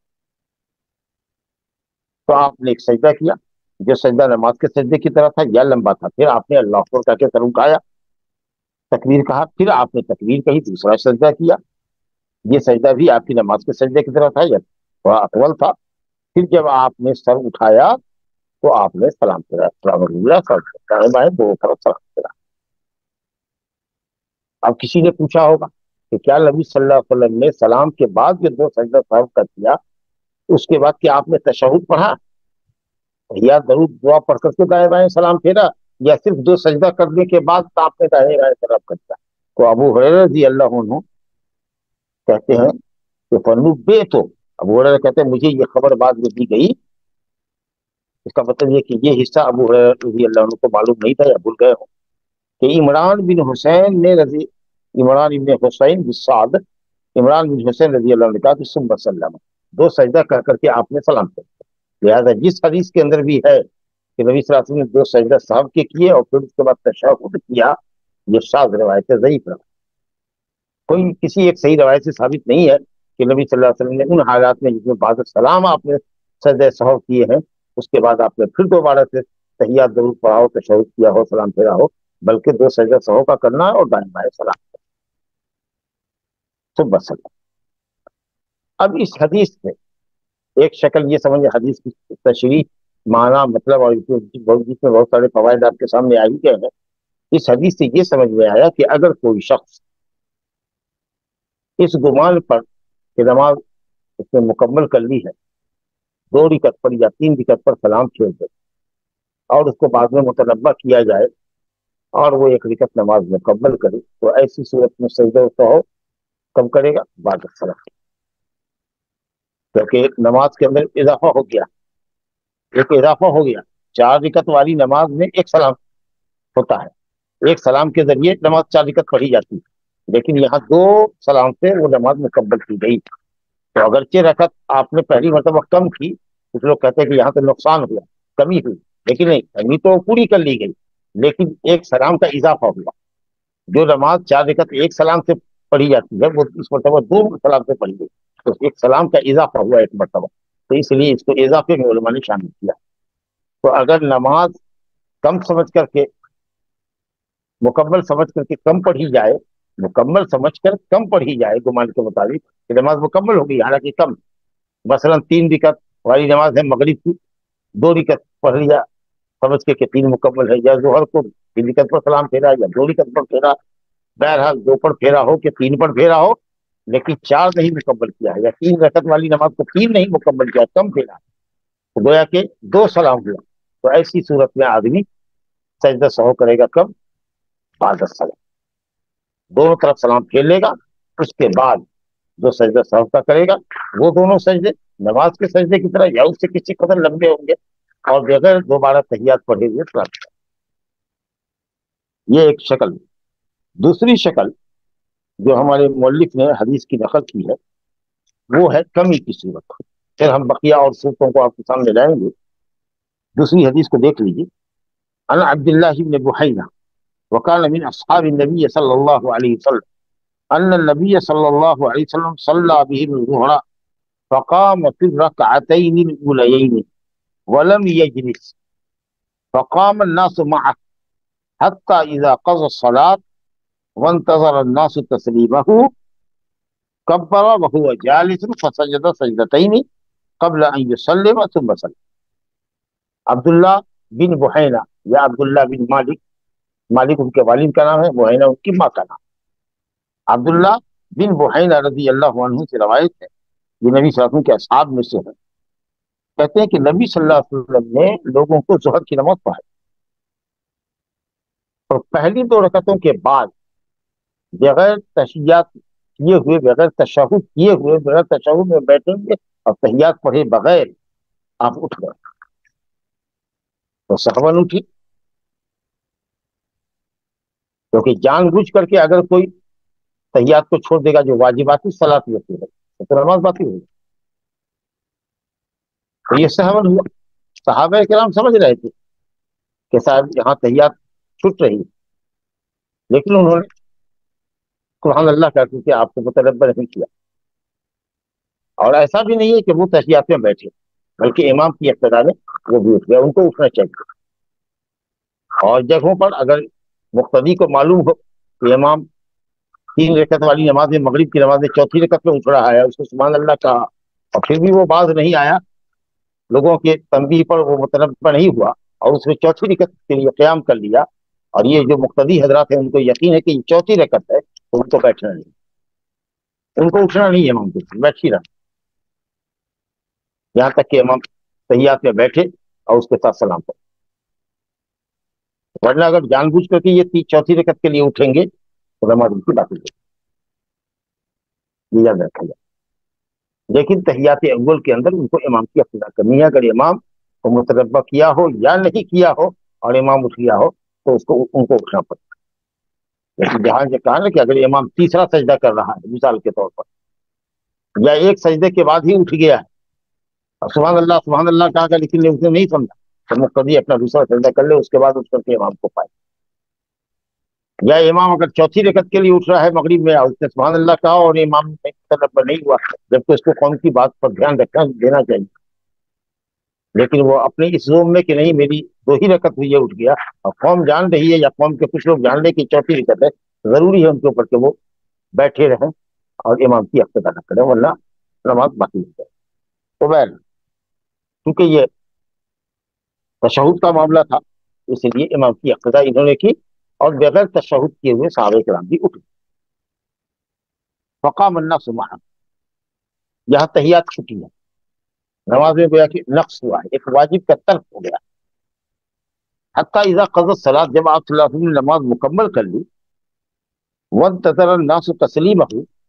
تو آپ نے ایک سجدہ کیا جو سجدہ نماز کے سجدے کی طرح تھا یا لمبا تھا، پھر آپ نے اللہ اکبر کہہ کے سر اٹھایا، تکبیر کہا، پھر آپ نے تکبیر کہی، دوسرا سجدہ کیا، یہ سجدہ بھی آپ کی نماز کے سجدے کی طرح تھا یا تھوڑا اطول تھا، پھر جب آپ نے سر اٹھایا تو آپ نے سلام پھیرا، السلام علیکم، بائیں دو طرف سلام پھیرا۔ اب کسی نے پوچھا ہوگا کہ کیا نبی صلی اللہ علیہ وسلم نے سلام کے بعد جو دو سجدہ صاحب کر دیا اس کے بعد کیا آپ نے تشہد پڑھا یا درود دعا پڑھ کر کے دائیں بائیں سلام پھیرا، یا صرف دو سجدہ کرنے کے بعد آپ نے دائیں بائیں سلام کر دیا؟ تو ابو ہریرہ رضی اللہ عنہ کہتے ہیں کہ فنبئت ابو ہریرہ کہتے ہیں مجھے یہ خبر بعد میں دی گئی، اس کا مطلب یہ کہ یہ حصہ ابو ہریرہ رضی اللہ عنہ کو معلوم نہیں تھا یا بھول گئے ہوں، کہ عمران بن حسین نے رضی عمران بن حسین بن سعد عمران بن حسین رضی اللہ عنہ نے کہا کہ ثم سلم، دو سجدہ کر کر کے آپ نے سلام کیا۔ لہٰذا جس حدیث کے اندر بھی ہے کہ نبی صلی اللہ علیہ وسلم نے دو سجدہ صاحب کے کیے اور پھر اس کے بعد تشہد کیا، یہ شاذ روایت ہے، ضعیف روایت، کوئی کسی ایک صحیح روایت سے ثابت نہیں ہے کہ نبی صلی اللہ علیہ وسلم نے ان حالات میں جس میں بعد سلام آپ نے سجدہ سہو کیے ہیں اس کے بعد آپ نے پھر دوبارہ سے تحیات درود پڑھا ہو، تشہد کیا ہو، سلام پھیرا ہو، بلکہ دو سجدہ سہو کا کرنا ہے اور دائیں بائیں سلام تو بس۔ اب اس حدیث سے ایک شکل یہ سمجھے، حدیث کی تشریح معنی مطلب اور اس میں بہت سارے فوائد آپ کے سامنے آ ہی گئے ہیں۔ اس حدیث سے یہ سمجھ میں آیا کہ اگر کوئی شخص اس گمان پر کہ نماز اس نے مکمل کر لی ہے، دو رکعت پر یا تین رکعت پر سلام پھیر دے اور اس کو بعد میں متنبہ کیا جائے اور وہ ایک رکعت نماز مکمل کرے، تو ایسی صورت میں سجدہ سہو کم کرے گا بعد السلام، کیونکہ نماز کے اندر اضافہ ہو گیا، ایک اضافہ ہو گیا۔ چار رکعت والی نماز میں ایک سلام ہوتا ہے، ایک سلام کے ذریعے نماز چار رکعت پڑھی جاتی ہے، لیکن یہاں دو سلام سے وہ نماز مکمل کی گئی، تو اگرچہ رکعت آپ نے پہلی مرتبہ کم کی، کچھ لوگ کہتے ہیں کہ یہاں تو نقصان ہوا، کمی ہوئی، لیکن نہیں، کمی تو پوری کر لی گئی، لیکن ایک سلام کا اضافہ ہوا۔ جو نماز چار رکعت ایک سلام سے پڑھی جاتی ہے وہ اس مرتبہ دو سلام سے پڑھی گئی، تو ایک سلام کا اضافہ ہوا ایک مرتبہ، تو اس لیے اس کو اضافے میں علماء نے شامل کیا۔ تو اگر نماز کم سمجھ کر کے مکمل سمجھ کر کے کم پڑھی جائے، مکمل سمجھ کر کم پڑھی جائے گمان کے مطابق کہ نماز مکمل ہوگی حالانکہ کم، مثلا تین رکعت والی نماز ہے مغرب کی، دو رکعت پڑھ لیا سمجھ کے کہ تین مکمل ہے، یا ظہر کو تین رکعت پر سلام پھیرا یا دو رکعت پر پھیرا، بہرحال دو پر پھیرا ہو کہ تین پر پھیرا ہو، لیکن چار نہیں مکمل کیا ہے، یا تین رکعت والی نماز کو تین نہیں مکمل کیا، کم پھیرا، تو گویا کہ دو سلام ہوا، تو ایسی صورت میں آدمی سجدہ سہو کرے گا کب؟ بعد السلام، دونوں طرف سلام پھیر لے گا، اس کے بعد جو سجدہ سہو کا کرے گا وہ دونوں سجدے نماز کے سجدے کی طرح یا اس سے کسی قدر لمبے ہوں گے اور بغیر دوبارہ تحیات پڑھے ہوئے سلام۔ یہ ایک شکل۔ دوسری شکل جو ہمارے مؤلف نے حدیث کی نقل کی ہے وہ ہے کمی کی صورت، پھر ہم بقیہ اور صورتوں کو آپ کے سامنے لائیں گے۔ دوسری حدیث کو دیکھ لیجیے، عن عبد اللہ بن بحینہ وكان من اصحاب النبي صلى الله عليه وسلم ان النبي صلى الله عليه وسلم صلى بهم الظهر فقام في الركعتين الاوليين ولم يجلس فقام الناس معه حتى اذا قضى الصلاه وانتظر الناس تسليمه كبر وهو جالس فسجد سجدتين قبل ان يسلم ثم سلم۔ عبداللہ بن بحینہ یا عبداللہ بن مالک، مالک ان کے والد کا نام ہے، بحینہ ان کی ماں کا نام۔ عبداللہ بن بحینہ رضی اللہ عنہ سے روایت ہے، یہ نبی صلی اللہ علیہ وسلم کے اصحاب میں سے ہے، کہتے ہیں کہ نبی صلی اللہ علیہ وسلم نے لوگوں کو ظہر کی نماز پڑھائی اور پہلی دو رکعتوں کے بعد بغیر تحیات کیے ہوئے، بغیر تشہد کیے ہوئے، بغیر تشہد میں بیٹھے ہوئے اور تحیات پڑھے بغیر آپ اٹھ گئے، تو سہون اٹھی، کیونکہ جان بوجھ کر کے اگر کوئی تحیات کو چھوڑ دے گا جو واجباتی صلاۃ ہوتی ہے تو نماز باطل ہوگی، تو یہ سہون ہوا۔ صحابہ کرام سمجھ رہے تھے کہ صاحب یہاں تحیات چھوٹ رہی ہے، لیکن انہوں نے سبحان اللہ کہتے کہ آپ کو متنبہ نہیں کیا، اور ایسا بھی نہیں ہے کہ وہ تحیات میں بیٹھے، بلکہ امام کی اقتداء میں وہ بھی اٹھ گیا، ان کو اٹھنا چاہیے۔ اور جگہوں پر اگر مقتدی کو معلوم ہو کہ امام تین رکعت والی نماز میں، مغرب کی نماز میں چوتھی رکعت میں اٹھ رہا ہے، اس کو سبحان اللہ کہا اور پھر بھی وہ باز نہیں آیا، لوگوں کے تنبیہ پر وہ متنبہ نہیں ہوا اور اس میں چوتھی رکعت کے لیے قیام کر لیا، اور یہ جو مقتدی حضرات ہیں ان کو یقین ہے کہ یہ چوتھی رکعت ہے، تو ان کو بیٹھنا نہیں، ان کو اٹھنا نہیں ہے، امام کے بیٹھ ہی رہا یہاں تک کہ امام تحیات میں بیٹھے اور اس کے ساتھ سلام پڑھے، ورنہ اگر جان بوجھ کر کے یہ چوتھی رکعت کے لیے اٹھیں گے تو نماز ان کی باطل ہوگی، یہ یاد رکھا جائے۔ لیکن تحیات اول کے اندر ان کو امام کی اقتدا کرنی ہے. اگر امام کو متنبہ کیا ہو یا نہیں کیا ہو اور امام اٹھ گیا ہو تو اس کو ان کو اٹھنا پڑتا ہے. لیکن جہاں یہ کہا نا کہ اگر امام تیسرا سجدہ کر رہا ہے مثال کے طور پر یا ایک سجدے کے بعد ہی اٹھ گیا ہے اور سبحان اللہ سبحان اللہ کہا کہ لیکن اس نے نہیں سمجھا تو مقتدی اپنا دوسرا سجدہ کر لے, اس کے بعد اٹھ کر کے امام کو پائے. یا امام اگر چوتھی رکعت کے لیے اٹھ رہا ہے مغرب میں اور اس نے سبحان اللہ کہا اور امام متنبہ نہیں ہوا, جبکہ اس کو قوم کی بات پر دھیان رکھنا دینا چاہیے, لیکن وہ اپنے اس زوم میں کہ نہیں میری دو ہی رکعت ہوئی ہے اٹھ گیا, اور قوم جان رہی ہے یا قوم کے کچھ لوگ جان رہے کہ چوتھی رکعت ہے, ضروری ہے ان کے اوپر کہ وہ بیٹھے رہیں اور امام کی اقتدا نہ کریں ورنہ نماز باقی ہو جائے. تو بہر کیونکہ یہ تشہد کا معاملہ تھا اس لیے امام کی اقتدا انہوں نے کی اور بغیر تشہد کیے ہوئے صحابہ کرام بھی اٹھ گئے. فقام الناس معهم, یہاں تحیات چھٹی ہے, نماز میں گویا کہ نقص ہوا ہے, ایک واجب کا ترک ہو گیا. حتی اذا قضى الصلاۃ, جب آپ صلی اللہ علیہ وسلم نے نماز مکمل کر لی, وانتظر الناس تسلیمہ,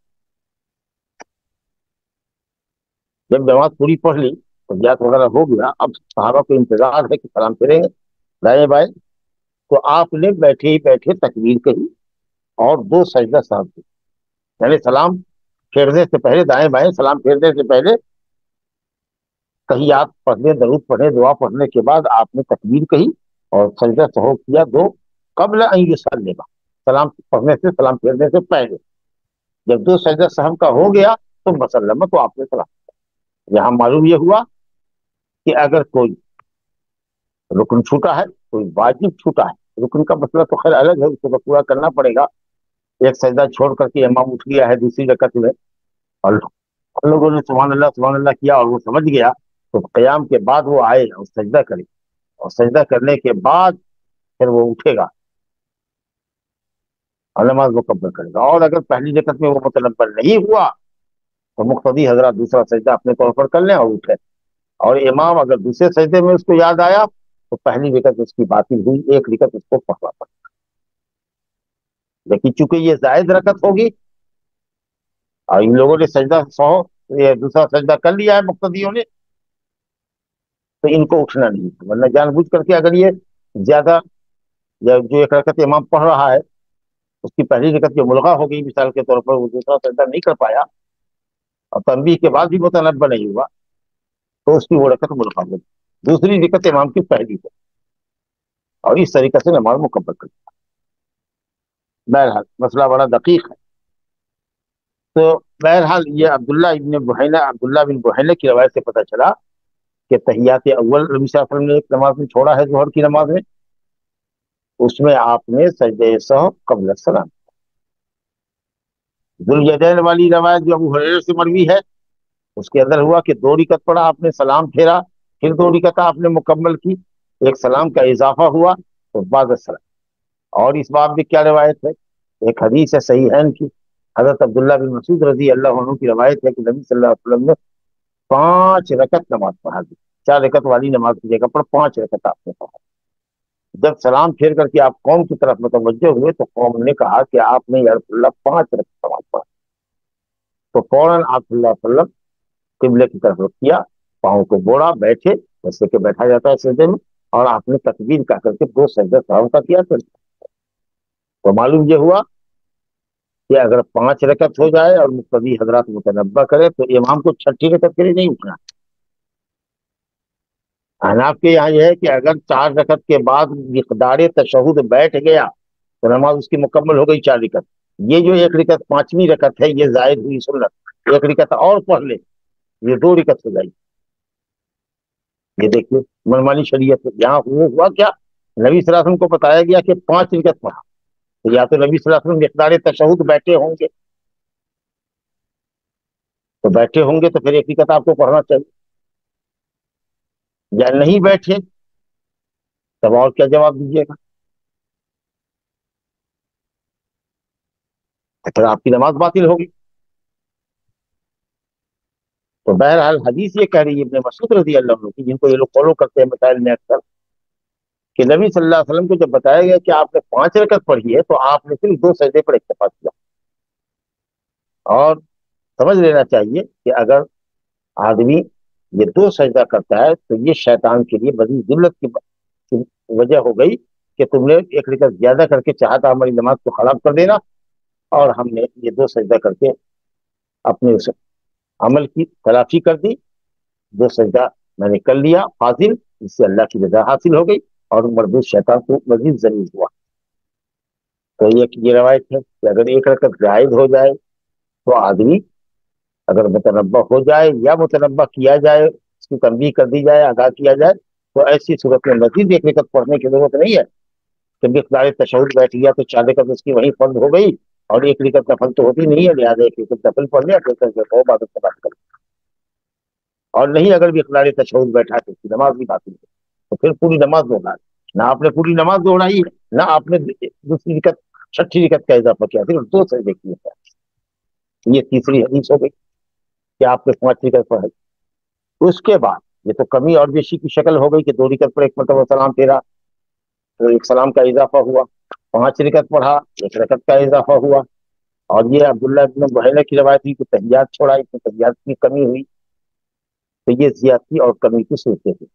جب نماز پوری پڑھ لی تحیات وغیرہ ہو گیا, اب صحابہ کو انتظار ہے کہ سلام پھیریں گے دائیں بائیں, تو آپ نے بیٹھے ہی بیٹھے تکبیر کہی اور دو سجدہ سہو کی, یعنی سلام پھیرنے سے پہلے دائیں بائیں سلام پھیرنے سے پہلے تحیات پڑھنے درود پڑھنے دعا پڑھنے کے بعد آپ نے تکبیر کہی اور سجدہ سہو کیا دو, قبل ان یسلم, سلام پڑھنے سے سلام پھیرنے سے پہلے. جب دو سجدہ سہو کا ہو گیا تو مسلم, تو آپ نے سلام. یہاں معلوم یہ ہوا کہ اگر کوئی رکن چھوٹا ہے, کوئی واجب چھوٹا ہے, رکن کا مسئلہ تو خیر الگ ہے, اس کو تو پورا کرنا پڑے گا. ایک سجدہ چھوڑ کر کے امام اٹھ گیا ہے دوسری رکعت میں اور لوگوں نے سبحان اللہ سبحان اللہ کیا اور وہ سمجھ گیا, تو قیام کے بعد وہ آئے اور سجدہ کرے, اور سجدہ کرنے کے بعد پھر وہ اٹھے گا اور نماز مکمل کرے گا. اور اگر پہلی رکعت میں وہ متنبہ نہیں ہوا تو مقتدی حضرات دوسرا سجدہ اپنے طور پر کر لیں اور اٹھے, اور امام اگر دوسرے سجدے میں اس کو یاد آیا تو پہلی رکعت اس کی باطل ہوئی, ایک رکعت اس کو پڑھنا پڑا. لیکن چونکہ یہ زائد رکعت ہوگی اور ان لوگوں نے سجدہ سو یہ دوسرا سجدہ کر لیا ہے مقتدیوں نے, تو ان کو اٹھنا نہیں, ورنہ جان بوجھ کر کے اگر یہ زیادہ جو ایک رکعت امام پڑھ رہا ہے اس کی پہلی رکعت جو ملغا ہو گئی مثال کے طور پر, وہ دوسرا سجدہ نہیں کر پایا اور تنبیہ کے بعد بھی متنبہ نہیں ہوا, تو اس کی وہ رکعت ملغا ہو گئی, دوسری رکعت امام کی پہلی ہے, اور اس طریقے سے نماز مکمل کر. بہرحال مسئلہ بڑا دقیق ہے. تو بہرحال یہ عبداللہ ابن بحینہ عبداللہ بن بحینہ کی روایت سے پتہ چلا کہ تحیات اول نبی صلی اللہ علیہ وسلم نے ایک نماز میں چھوڑا ہے ظہر کی نماز میں, اس میں آپ نے سجدہ سہو قبل السلام. ذوالیدین والی روایت جو ابو ہریرہ سے مروی ہے اس کے اندر ہوا کہ دو رکعت پڑھا آپ نے, سلام پھیرا, پھر دو رکعت آپ نے مکمل کی, ایک سلام کا اضافہ ہوا تو بعد السلام. اور اس باب میں کیا روایت ہے, ایک حدیث ہے صحیحین کی, حضرت عبداللہ بن مسعود رضی اللہ عنہ کی روایت ہے کہ نبی صلی اللہ علیہ وسلم نے پانچ رکعت نماز پڑھا دی, چار رکعت والی نماز کی جگہ پر پانچ رکعت آپ نے پڑھا. جب سلام پھیر کر کے آپ قوم کی طرف متوجہ ہوئے تو قوم نے کہا کہ آپ نے یا رسول اللہ پانچ رکعت نماز پڑھا, تو فوراً آپ صلی اللہ علیہ وسلم قبلے کی طرف رخ کیا, پاؤں کو بوڑا, بیٹھے جیسے کہ بیٹھا جاتا ہے سجدے میں, اور آپ نے تکبیر کہہ کر کے دو سجدہ سہو کا کیا. تو معلوم یہ ہوا کہ اگر پانچ رکعت ہو جائے اور مقتدی حضرات متنبہ کرے تو امام کو چھٹی رکعت کے لیے نہیں اٹھنا. احناف کے یہاں یہ ہے کہ اگر چار رکعت کے بعد مقدار تشہد بیٹھ گیا تو نماز اس کی مکمل ہو گئی چار رکعت. یہ جو ایک رکعت پانچویں رکعت ہے یہ زائد ہوئی سنت, ایک رکعت اور پڑھ لے یہ دو رکعت ہو جائے. یہ دیکھیے منمانی شریعت یہاں ہوا کیا, نبی صلی اللہ علیہ وسلم کو بتایا گیا کہ پانچ رکعت پڑھا, تو یا تو نبی صلی اللہ علیہ وسلم مقدار تشہد بیٹھے ہوں گے, تو بیٹھے ہوں گے تو پھر ایک رکعت آپ کو پڑھنا چاہیے, یا نہیں بیٹھے تب اور کیا جواب دیجیے گا, پھر آپ کی نماز باطل ہوگی. تو بہرحال حدیث یہ کہہ رہی ہے ابن مسعود رضی اللہ عنہ کی, جن کو یہ لوگ فالو کرتے ہیں مسائل میں اکثر, کہ نبی صلی اللہ علیہ وسلم کو جب بتایا گیا کہ آپ نے پانچ رکعت پڑھی ہے تو آپ نے صرف دو سجدے پر اکتفا کیا. اور سمجھ لینا چاہیے کہ اگر آدمی یہ دو سجدہ کرتا ہے تو یہ شیطان کے لیے بڑی ذلت کی وجہ ہو گئی کہ تم نے ایک رکعت زیادہ کر کے چاہتا ہماری نماز کو خراب کر دینا، اور ہم نے یہ دو سجدہ کر کے اپنے اس عمل کی تلافی کر دی. دو سجدہ میں نے کر لیا فاضل، جس سے اللہ کی رضا حاصل ہو گئی اور مردود شیطان کو مزید ذلیل ہوا. تو یہ یہ روایت ہے کہ اگر ایک رکعت زائد ہو جائے تو آدمی اگر متنبہ ہو جائے یا متنبہ کیا جائے، اس کی تنبیہ کر دی جائے، آگاہ کیا جائے، تو ایسی صورت میں مزید ایک رکعت پڑھنے کی ضرورت نہیں ہے. کہ مقدار تشہد بیٹھ گیا تو چار رکعت اس کی وہیں فرض ہو گئی اور ایک رکعت نفل تو ہوتی نہیں ہے، لہٰذا ایک رکعت نفل پڑھ لیا تو عبادت سے بات کر. اور نہیں اگر مقدار تشہد بیٹھا تو اس کی نماز بھی باطل ہے، تو پھر پوری نماز دوہرا. نہ آپ نے پوری نماز دوہرائی نہ آپ نے دوسری رکعت چھٹی رکعت کا اضافہ کیا، صرف دو سجدے کیے. یہ تیسری حدیث ہو گئی کہ آپ نے پانچ رکعت پڑھائی. اس کے بعد یہ تو کمی اور بیشی کی شکل ہو گئی کہ دو رکعت پر ایک مرتبہ سلام پھیرا تو ایک سلام کا اضافہ ہوا، پانچ رکعت پڑھا ایک رکعت کا اضافہ ہوا. اور یہ عبداللہ ابن بحیرہ کی روایت ہوئی کہ تحیات چھوڑا، اس میں تحیات کی کمی ہوئی. تو یہ زیادتی اور کمی کی صورتیں ہیں.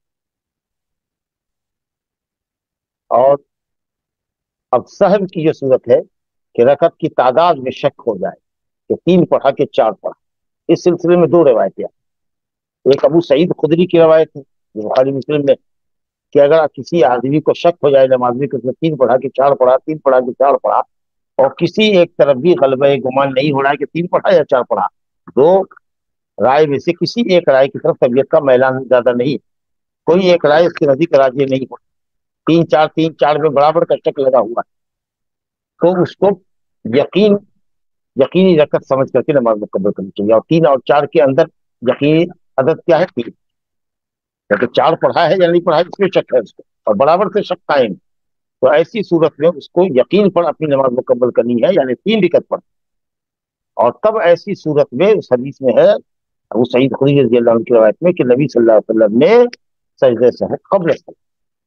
اور اب سہو کی یہ صورت ہے کہ رکعت کی تعداد میں شک ہو جائے کہ تین پڑھا کہ چار پڑھا. اس سلسلے میں دو روایتیں، ایک ابو سعید خدری کی روایت ہے جو بخاری مسلم میں کہ اگر کسی آدمی کو شک ہو جائے نماز میں کہ اس نے تین پڑھا کہ چار پڑھا، تین پڑھا کہ چار پڑھا، اور کسی ایک طرف بھی غلبہ گمان نہیں ہو رہا ہے کہ تین پڑھا یا چار پڑھا، دو رائے میں سے کسی ایک رائے کی طرف طبیعت کا میلان زیادہ نہیں، کوئی ایک رائے اس کے نزدیک راجی نہیں ہو، تین چار تین چار میں برابر کا شک لگا ہوا ہے، تو اس کو یقین یقینی رکعت سمجھ کر کے نماز مکمل کرنی چاہیے. اور تین اور چار کے اندر یقینی عدد کیا ہے؟ تین. کیونکہ چار پڑھا ہے یا نہیں پڑھا ہے اس میں شک ہے اس کو، اور برابر سے شک قائم. تو ایسی صورت میں اس کو یقین پر اپنی نماز مکمل کرنی ہے، یعنی تین رکعت پڑھ. اور تب ایسی صورت میں اس حدیث میں ہے ابو سعید خدری رضی اللہ عنہ کی روایت میں کہ نبی صلی اللہ علیہ وسلم نے سجدہ سہو قبل السلام.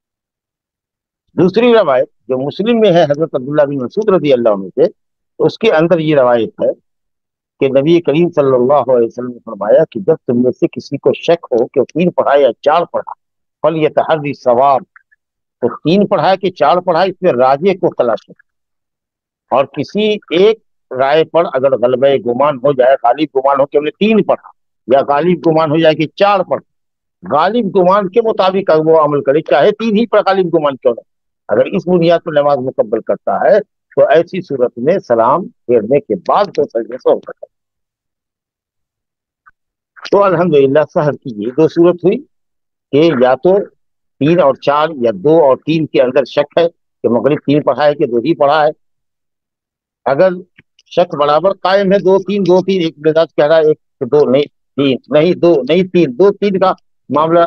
دوسری روایت جو مسلم میں ہے حضرت عبداللہ بن مسعود رضی اللہ عنہ سے، اس کے اندر یہ روایت ہے کہ نبی کریم صلی اللہ علیہ وسلم نے فرمایا کہ جب تم میں سے کسی کو شک ہو کہ تین پڑھا یا چار پڑھا فلیتحری ثواب، تو تین پڑھا کہ چار پڑھا اس میں راجے کو تلاش کرے. اور کسی ایک رائے پر اگر غلبہ گمان ہو جائے، غالب گمان ہو کہ ہم نے تین پڑھا، یا غالب گمان ہو جائے کہ چار پڑھا، غالب گمان کے مطابق اگر وہ عمل کرے چاہے تین ہی پر غالب گمان کیوں نہ، اگر اس بنیاد پر نماز مکمل کرتا ہے تو ایسی صورت میں سلام پھیرنے کے بعد دو سجدے سے ہو سکتا ہے. تو الحمدللہ سحر کی یہ دو صورت ہوئی کہ یا تو تین اور چار یا دو اور تین کے اندر شک ہے کہ مغرب تین پڑھا ہے کہ دو ہی پڑھا ہے. اگر شک برابر قائم ہے دو تین دو تین، ایک مزاج کہہ رہا ہے ایک دو نہیں تین نہیں دو نہیں تین، دو تین کا معاملہ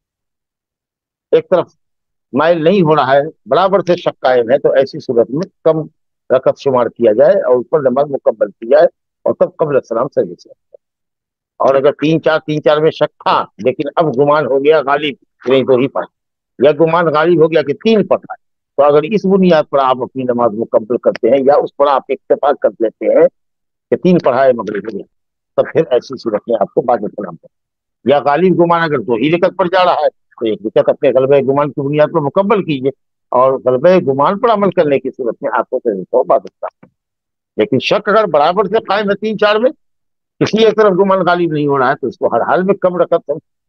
ایک طرف مائل نہیں ہو رہا ہے، برابر سے شک قائم ہے، تو ایسی صورت میں کم رکعت شمار کیا جائے اور اس پر نماز مکمل کی جائے اور تب قبل السلام سجدے سے. اور اگر تین چار تین چار میں شک تھا لیکن اب گمان ہو گیا غالب نہیں دو ہی پڑھا، یا گمان غالب ہو گیا کہ تین پڑھا، تو اگر اس بنیاد پر آپ اپنی نماز مکمل کرتے ہیں یا اس پر آپ اتفاق کر لیتے ہیں کہ تین پڑھا ہے مغرب میں، تب پھر ایسی صورت میں آپ کو بعد سلام پڑھیں. یا غالب گمان اگر دو ہی رکعت پر جا رہا ہے تو ایک رکعت اپنے غلبہ گمان کی بنیاد پر مکمل کیجیے، اور غلبہ گمان پر عمل کرنے کی صورت میں آپ کو بعد سلام. لیکن شک اگر برابر سے قائم ہے تین چار میں، کسی ایک طرف گمان غالب نہیں ہو رہا ہے، تو اس کو ہر حال میں کم رکعت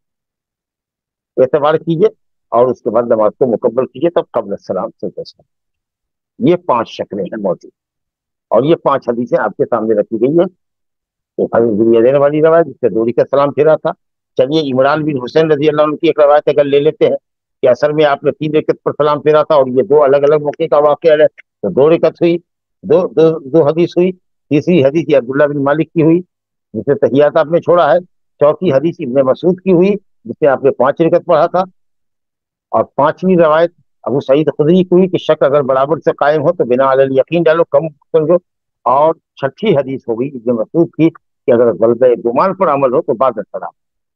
اعتبار کیجیے اور اس کے بعد نماز کو مکمل کیجیے، تب قبل السلام سے سلام. یہ پانچ شکلیں ہیں موجود، اور یہ پانچ حدیثیں آپ کے سامنے رکھی گئی ہیں. دینے والی روایت جس سے دوری کا سلام پھیرا تھا. چلیے عمران بن حسین رضی اللہ عنہ کی ایک روایت اگر لے لیتے ہیں کہ اثر میں آپ نے تین رکعت پر سلام پھیرا تھا اور یہ دو الگ الگ موقع کا واقعہ ہے، تو دو رکعت ہوئی، دو دو, دو حدیث ہوئی. تیسری حدیث یہ عبداللہ بن مالک کی ہوئی جس سے تحیات آپ نے چھوڑا ہے. چوتھی حدیث ابن مسعود کی ہوئی جس سے آپ نے پانچ رکعت پڑھا تھا. اور پانچویں روایت ابو سعید خدری کی ہوئی کہ شک اگر برابر سے قائم ہو تو بنا علی یقین ڈالو، کم سمجھو. اور چھٹی حدیث ہو گئی ابن مسعود کی کہ اگر غلبہ گمان پر عمل ہو تو بعد السلام.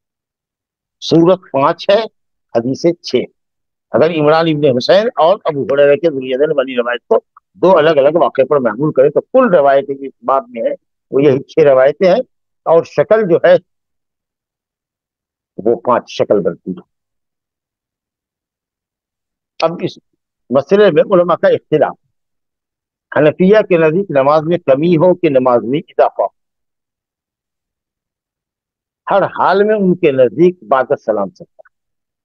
سورت پانچ ہے، حدیثیں چھ. اگر عمران ابن حسین اور ابو ہریرہ کے ذوالیدین والی روایت کو دو الگ الگ واقعے پر محمول کرے تو کل روایتیں اس باب میں ہے وہ یہی چھ روایتیں ہیں. اور شکل جو ہے وہ پانچ شکل بنتی ہے۔ اب اس مسئلے میں علماء کا اختلاف، حنفیہ کے نزدیک نماز میں کمی ہو کہ نماز میں اضافہ ہو، ہر حال میں ان کے نزدیک بعد السلام سکتا ہے،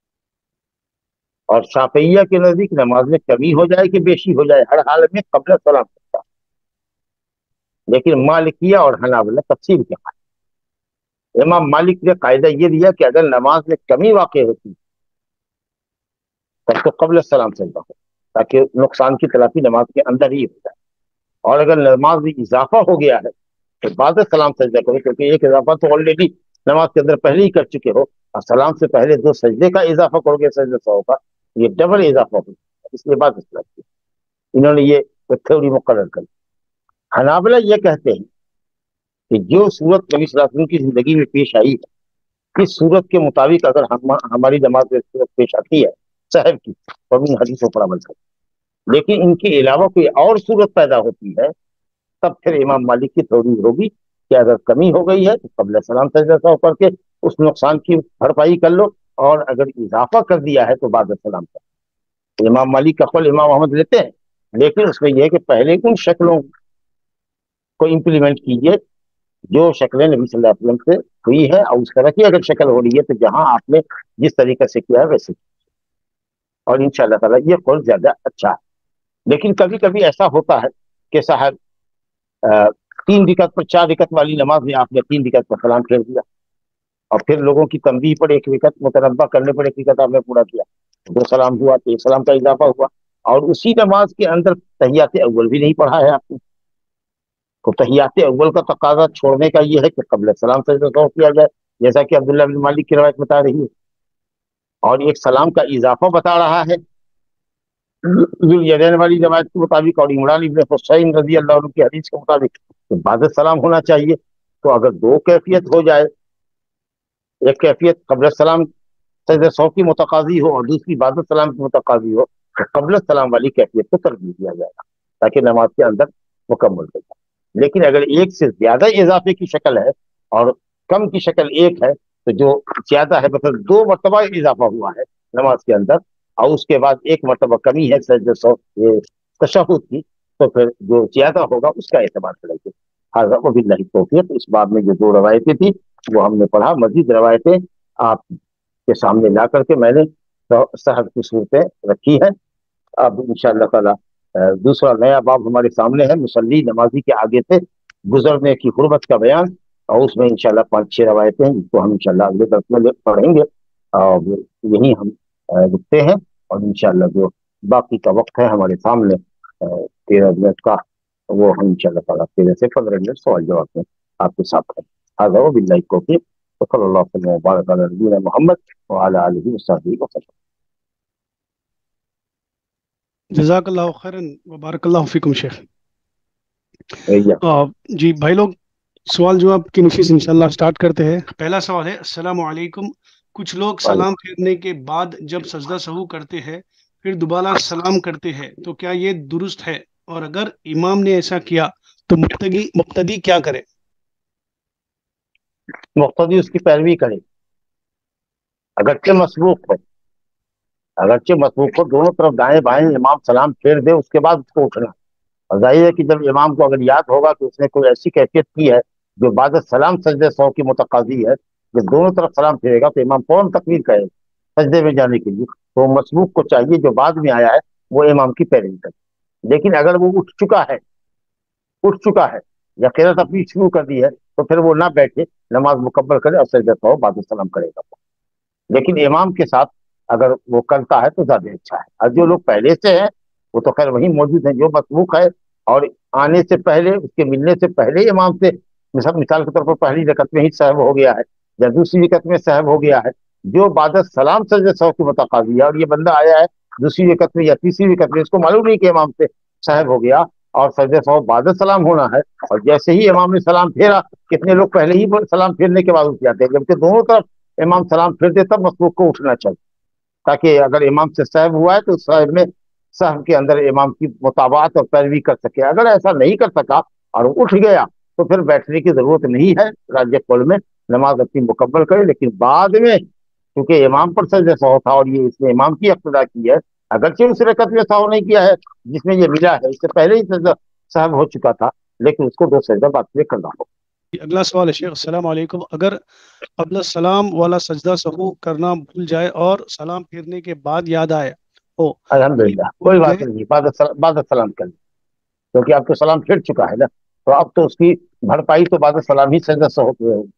اور شافعیہ کے نزدیک نماز میں کمی ہو جائے کہ بیشی ہو جائے، ہر حال میں قبل السلام سکتا ہے۔ لیکن مالکیہ اور حنابلہ تفصیل کے قائل، امام مالک نے قاعدہ یہ دیا کہ اگر نماز میں کمی واقع ہوتی تب تو قبل السلام سجدہ ہو، تاکہ نقصان کی تلافی نماز کے اندر ہی ہو جائے، اور اگر نماز میں اضافہ ہو گیا ہے تو بعد السلام سجدہ کرو، کیونکہ ایک اضافہ تو آلریڈی نماز کے اندر پہلے ہی کر چکے ہو، اور سلام سے پہلے دو سجدے کا اضافہ کرو گے، سجدہ سو کا، یہ ڈبل اضافہ ہو گیا، اس لیے بعد السلام کیا۔ انہوں نے یہ تھیوری مقرر کر دی۔ حنابلہ یہ کہتے ہیں کہ جو صورت نبی صلی اللہ علیہ وسلم کی زندگی میں پیش آئی ہے، اس صورت کے مطابق اگر ہم ہماری نماز میں صورت پیش آتی ہے صاحب کی، تو ہم ان حدیثوں پر عمل کریں، لیکن ان کے علاوہ کوئی اور صورت پیدا ہوتی ہے تب پھر امام مالک کی تھیوری ہوگی کہ اگر کمی ہو گئی ہے تو قبل السلام سجدہ سہو کر کے اس نقصان کی بھرپائی کر لو، اور اگر اضافہ کر دیا ہے تو بعد السلام کر۔ امام مالک کا قول امام احمد لیتے ہیں، لیکن اس میں یہ ہے کہ پہلے ان شکلوں کو امپلیمنٹ کیجئے جو شکلیں نبی صلی اللہ علیہ وسلم سے ہوئی ہے، اور اس طرح کی اگر شکل ہو رہی ہے تو جہاں آپ نے جس طریقے سے کیا ہے ویسے، اور انشاءاللہ تعالیٰ یہ قول زیادہ اچھا ہے۔ لیکن کبھی کبھی ایسا ہوتا ہے کہ صاحب تین رکعت پر چار رکعت والی نماز میں آپ نے تین رکعت پر سلام پھیر دیا، اور پھر لوگوں کی تنبیہ پر ایک رکعت متنبہ کرنے پر ایک رکعت آپ نے پورا کیا، دو سلام ہوا تو ایک سلام کا اضافہ ہوا، اور اسی نماز کے اندر تحیات اول بھی نہیں پڑھا ہے آپ نے، تو تحیات اول کا تقاضا چھوڑنے کا یہ ہے کہ قبل السلام سجدہ سہو کیا جائے، جیسا کہ عبداللہ بن مالک کی روایت بتا رہی ہے، اور ایک سلام کا اضافہ بتا رہا ہے ذوالیدین والی روایت کے مطابق، اور عمران ابن حسین رضی اللہ عنہ کی حدیث کے مطابق کہ بعد السلام ہونا چاہیے۔ تو اگر دو کیفیت ہو جائے، ایک کیفیت قبل السلام سجدہ سہو کی متقاضی ہو اور دوسری بعد السلام کی متقاضی ہو، تو قبل السلام والی کیفیت کو ترجیح دیا جائے گا تاکہ نماز کے اندر مکمل ہو جائے۔ لیکن اگر ایک سے زیادہ اضافے کی شکل ہے اور کم کی شکل ایک ہے، تو جو زیادہ ہے مطلب دو مرتبہ اضافہ ہوا ہے نماز کے اندر، اور اس کے بعد ایک مرتبہ کمی ہے سجدہ سہو تشہد کی، تو پھر جو زیادہ ہوگا اس کا اعتبار کریں گے۔ حاضر وباللہ التوفیق۔ اس باب میں جو دو روایتیں تھیں وہ ہم نے پڑھا، مزید روایتیں آپ کے سامنے لا کر کے میں نے صحت کی صورتیں رکھی ہیں۔ اب انشاءاللہ تعالی دوسرا نیا باب ہمارے سامنے ہے، مصلی نمازی کے آگے سے گزرنے کی حرمت کا بیان، اور اس میں انشاءاللہ پانچ چھ روایتیں ہیں جس کو ہم انشاءاللہ اگلے درس میں پڑھیں گے، اور یہی ہم رکتے ہیں، اور انشاءاللہ جو باقی کا وقت ہے ہمارے سامنے تیرہ منٹ کا، وہ ہم انشاءاللہ تعالیٰ تیرہ سے پندرہ منٹ سوال جواب میں آپ کے ساتھ ہیں۔ هذا وبالله التوفيق، وصلى الله وسلم وبارك على نبينا محمد وعلى آله وصحبه وسلم۔ جزاک اللہ خیرن وبارک اللہ فیکم شیخ۔ إياك. آ، جی بھائی لوگ، سوال جواب کی نفیس انشاءاللہ سٹارٹ کرتے ہیں۔ پہلا سوال ہے، السلام علیکم، کچھ لوگ سلام پھیرنے کے بعد جب سجدہ سہو کرتے ہیں پھر دوبارہ سلام کرتے ہیں، تو کیا یہ درست ہے؟ اور اگر امام نے ایسا کیا تو مقتدی مقتدی کیا کرے؟ مقتدی اس کی پیروی کرے، اگرچہ مسبوق ہو، اگرچہ مسبوق ہو، دونوں طرف دائیں بائیں امام سلام پھیر دے، اس کے بعد اس کو اٹھنا۔ اور ظاہر ہے کہ جب امام کو اگر یاد ہوگا کہ اس نے کوئی ایسی کیفیت کی ہے جو بعد سلام سجدے سہو کی متقاضی ہے، جب دونوں طرف سلام پھیرے گا تو امام فوراً تکبیر کرے سجدے میں جانے کے لیے، تو مسبوق کو چاہیے جو بعد میں آیا ہے وہ امام کی پیروی کرے۔ لیکن اگر وہ اٹھ چکا ہے اٹھ چکا ہے یا قرات اپنی شروع کر دی ہے تو پھر وہ نہ بیٹھے، نماز مکمل کرے اور سجدہ سہو بعد السلام کرے گا۔ لیکن امام کے ساتھ اگر وہ کرتا ہے تو زیادہ اچھا ہے۔ اور جو لوگ پہلے سے ہیں وہ تو خیر وہیں موجود ہیں، جو مسبوق ہے اور آنے سے پہلے، اس کے ملنے سے پہلے امام سے مثال مثال کے طور پر پہلی رکعت میں ہی سہو ہو گیا ہے یا دوسری رکعت میں سہو ہو گیا ہے، جو بعد السلام سجدہ سہو کی متقاضی ہے، اور یہ بندہ آیا ہے دوسری رکعت میں یا تیسری رکعت میں، اس کو معلوم نہیں کہ امام سے سہو ہو گیا اور سجدہ سہو بعد السلام ہونا ہے، اور جیسے ہی امام نے سلام پھیرا، کتنے لوگ پہلے ہی سلام پھیرنے کے بعد اٹھ جاتے ہیں، جبکہ دونوں طرف امام سلام پھیر دے تب مسبوق کو اٹھنا چاہیے، تاکہ اگر امام سے سہو ہوا ہے تو سہو میں سہو کے اندر امام کی مطابعت اور پیروی کر سکے۔ اگر ایسا نہیں کر سکا اور اٹھ گیا تو پھر بیٹھنے کی ضرورت نہیں ہے، راجح قول میں نماز اپنی مکمل کرے، لیکن بعد میں क्योंकि इमाम पर सजदे सहू था और ये इसने इमाम की इक्तदा की है, अगरचे उस रकत में सहू नहीं किया है जिसमें ये मिला है, इससे पहले ही सजदा सहव हो चुका था, लेकिन उसको दो सजदा बाद में करना होगा। अगला सवाल है शेख, अस्सलाम वालेकुम, अगर क़ब्ल सलाम वाला सजदा सहू करना भूल जाए और सलाम फेरने के बाद याद आए हो, अल्हम्दुलिल्लाह, कोई बात नहीं, बाद सलाम बाद सलाम कर ले, क्योंकि अब तो सलाम फिर चुका है ना, तो अब तो उसकी भरपाई तो बाद सलाम ही सजदा सहू पे होगी।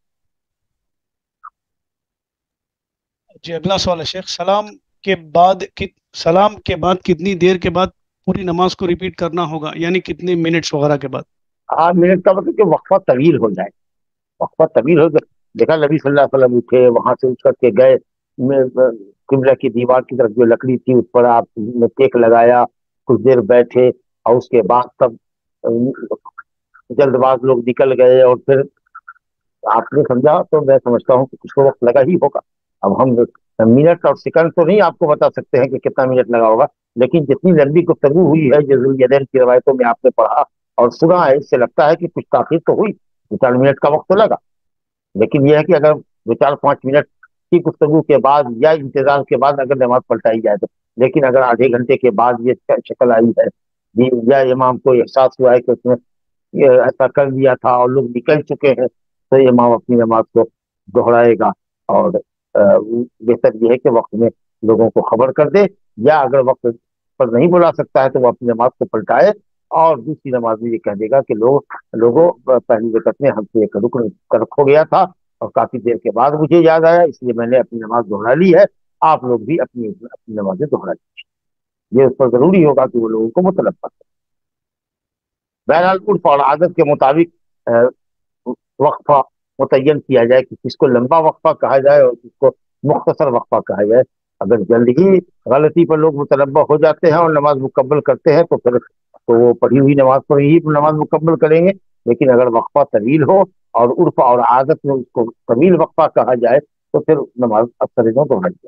जी अगला सवाल है शेख, सलाम के बाद कि सलाम के बाद कितनी देर के बाद पूरी नमाज को रिपीट करना होगा, यानी कितने मिनट्स वगैरह के बाद? आठ मिनट का मतलब कि वक्फा तवील हो जाए, वक्फा तवील हो जाए। देखा नबी सल्लल्लाहु अलैहि वसल्लम उठे, वहां से उठ करके गए किबला की दीवार की तरफ, जो लकड़ी थी उस पर आपने टेक लगाया, कुछ देर बैठे और उसके बाद तब जल्दबाज लोग निकल गए और फिर आपने समझा, तो मैं समझता हूँ कि कुछ तो वक्त लगा ही होगा। अब हम मिनट और सेकंड तो नहीं आपको बता सकते हैं कि कितना मिनट लगा होगा, लेकिन जितनी लंबी गुफ्तगू हुई है, जो ज़ुल्यदैन की रवायतों में आपने पढ़ा और सुना है, इससे लगता है कि कुछ ताखीर तो हुई, दो चार मिनट का वक्त तो लगा। लेकिन यह है कि अगर दो चार पाँच मिनट की गुफ्तगू के बाद या इंतजार के बाद अगर नमाज पलटाई जाए तो, लेकिन अगर आधे घंटे के बाद ये शक्ल आई है या इमाम को एहसास हुआ है कि उसने ऐसा कर दिया था और लोग निकल चुके हैं, तो इमाम अपनी नमाज को दोहराएगा और बेहतर यह है कि वक्त में लोगों को खबर कर दे, या अगर वक्त पर नहीं बुला सकता है तो वो अपनी नमाज को पलटाए और दूसरी नमाज में ये कह देगा कि लोग लोगों पहली रकत में हमसे एक रुकन रखो गया था और काफी देर के बाद मुझे याद आया, इसलिए मैंने अपनी नमाज दोहरा ली है, आप लोग भी अपनी अपनी नमाजें दोहरा लीजिए। ये उस पर जरूरी होगा कि वो लोगों को मुतलब कर। बहरहाल उर्फ और आदत के मुताबिक वक्फा मुतय्यन किया जाए कि किसको लंबा वक्फा कहा जाए और किसको मुख्तसर वक्फा कहा जाए। अगर जल्द ही गलती पर लोग मुतलब्बा हो जाते हैं और नमाज मुकम्मल करते हैं तो फिर तो वो पढ़ी हुई नमाज पर ही नमाज मुकम्मल करेंगे, लेकिन अगर वक्फा तवील हो और उर्फ और आदत में उसको तवील वक्फा कहा जाए तो फिर नमाज अक्सर दोहराई जाए।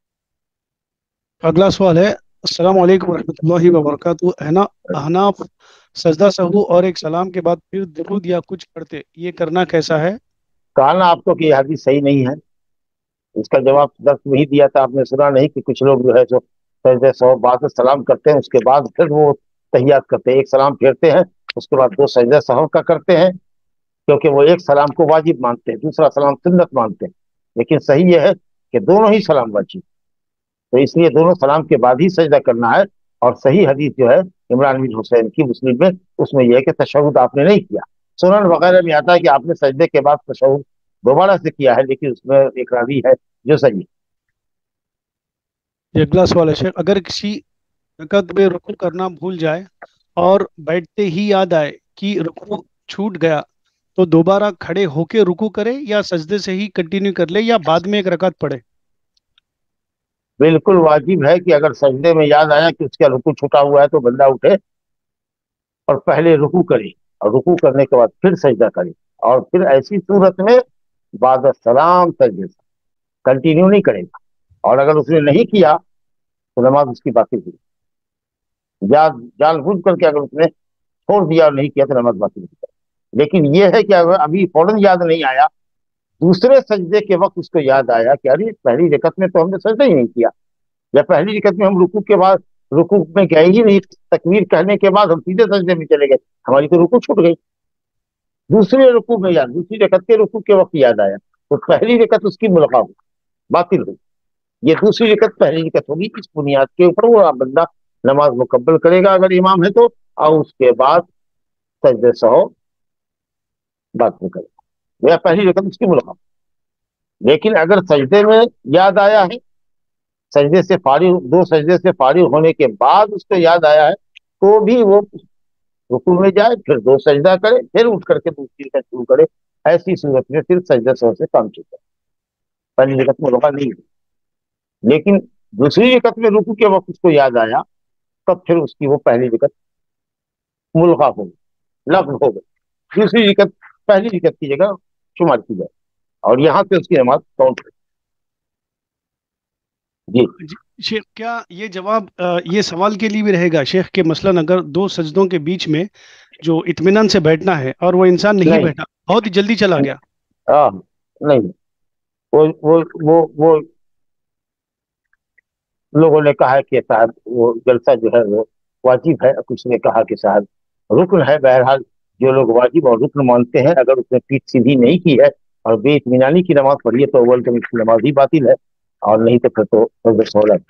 अगला सवाल है, अस्सलाम वालेकुम रहमतुल्लाहि व बरकातहू, अहना अहनाफ सजदा सहू और एक सलाम के बाद फिर दुरूद या कुछ पढ़ते, ये करना कैसा है? कहा ना आपको कि यह हदीस सही नहीं है, इसका जवाब दर्स में ही दिया था, आपने सुना नहीं कि कुछ लोग जो है जो सजदे सहू बाद सलाम करते हैं, उसके बाद फिर वो तहियात करते हैं, एक सलाम फेरते हैं उसके बाद दो सजदे सहू का करते हैं, क्योंकि वो एक सलाम को वाजिब मानते हैं, दूसरा सलाम सुन्नत मानते हैं। लेकिन सही यह है कि दोनों ही सलाम वाजिब, तो इसलिए दोनों सलाम के बाद ही सजदा करना है। और सही हदीस जो है इमरान बिन हुसैन की मुस्लिम में, उसमें यह है कि तशहुद आपने नहीं किया। सुनन वगैरह में आता है कि आपने सजदे के बाद तशहुद दोबारा से किया है, लेकिन उसमें एक रावी है जो सही है। ये अगला सवाल है शेख, अगर किसी रकत में रुकू करना भूल जाए और बैठते ही याद आए कि रुकू छूट गया, तो दोबारा खड़े होके रुकू करे या सजदे से ही कंटिन्यू कर ले या बाद में एक रकत पढ़े? बिल्कुल वाजिब है कि अगर सजदे में याद आया कि उसका रुकू छूटा हुआ है तो बंदा उठे और पहले रुकू करे और रुकू करने के बाद फिर सजदा करे, और फिर ऐसी सूरत में बाद सलाम सजदे से कंटिन्यू नहीं करेगा। और अगर उसने नहीं किया तो नमाज उसकी बातिल हुई। याद जानबूझ करके अगर उसने छोड़ दिया और नहीं किया तो नमाज बातिल हुई। लेकिन यह है कि अगर अभी फौरन याद नहीं आया, दूसरे सजदे के वक्त उसको याद आया कि अरे पहली रकत में तो हमने सजदा ही नहीं किया, या पहली रकत में हम रुकू के बाद रुकू में गए ही नहीं, तकबीर कहने के बाद हम सीधे सजदे में चले गए, हमारी तो रुकू छूट गई। दूसरे रुकू में याद, दूसरी रकत के रुकू के वक्त याद आया तो पहली रकत उसकी मुल्का हुई, बातिल हुई। ये दूसरी रकत पहली रकत होगी। इस बुनियाद के ऊपर वो बंदा नमाज मुकम्मल करेगा अगर इमाम है तो, और उसके बाद सजदे सहू बात में करेगा, या पहली रकत उसकी मुल्का। लेकिन अगर सजदे में याद आया है, सजदे से फारिग, दो सजदे से फारिग होने के बाद उसको याद आया है, तो भी वो रुकू में जाए, फिर दो सजदा करे, फिर उठ करके दूसरी रकत शुरू करे। ऐसी सूरत में फिर सजदे सहू से काम चलता है, पहली रकत में रुका नहीं है। लेकिन दूसरी रकत में रुकू के वक्त उसको याद आया, तब फिर उसकी वो पहली रकत मुल्का हो गई, लफ्ज हो गई, दूसरी रकत पहली रकत की जगह शुमार की जाए और यहाँ से उसकी नमाज काउंट हो। जी शेख, क्या ये जवाब अ, ये सवाल के लिए भी रहेगा शेख के मसलन अगर दो सजदों के बीच में जो इत्मीनान से बैठना है और वो इंसान नहीं, नहीं बैठा, बहुत ही जल्दी चला गया? हाँ नहीं, वो वो वो वो لوگوں نے کہا کہ صاحب وہ جلسہ جو ہے وہ واجب ہے، کچھ نے کہا کہ صاحب رکن ہے۔ بہرحال جو لوگ واجب اور رکن مانتے ہیں، اگر اس نے پیٹھ سیدھی نہیں کی ہے اور بے اطمینانی کی نماز پڑھی ہے تو اول تو اس کی نماز ہی باطل ہے، اور نہیں تو پھر تو پھر سہولت۔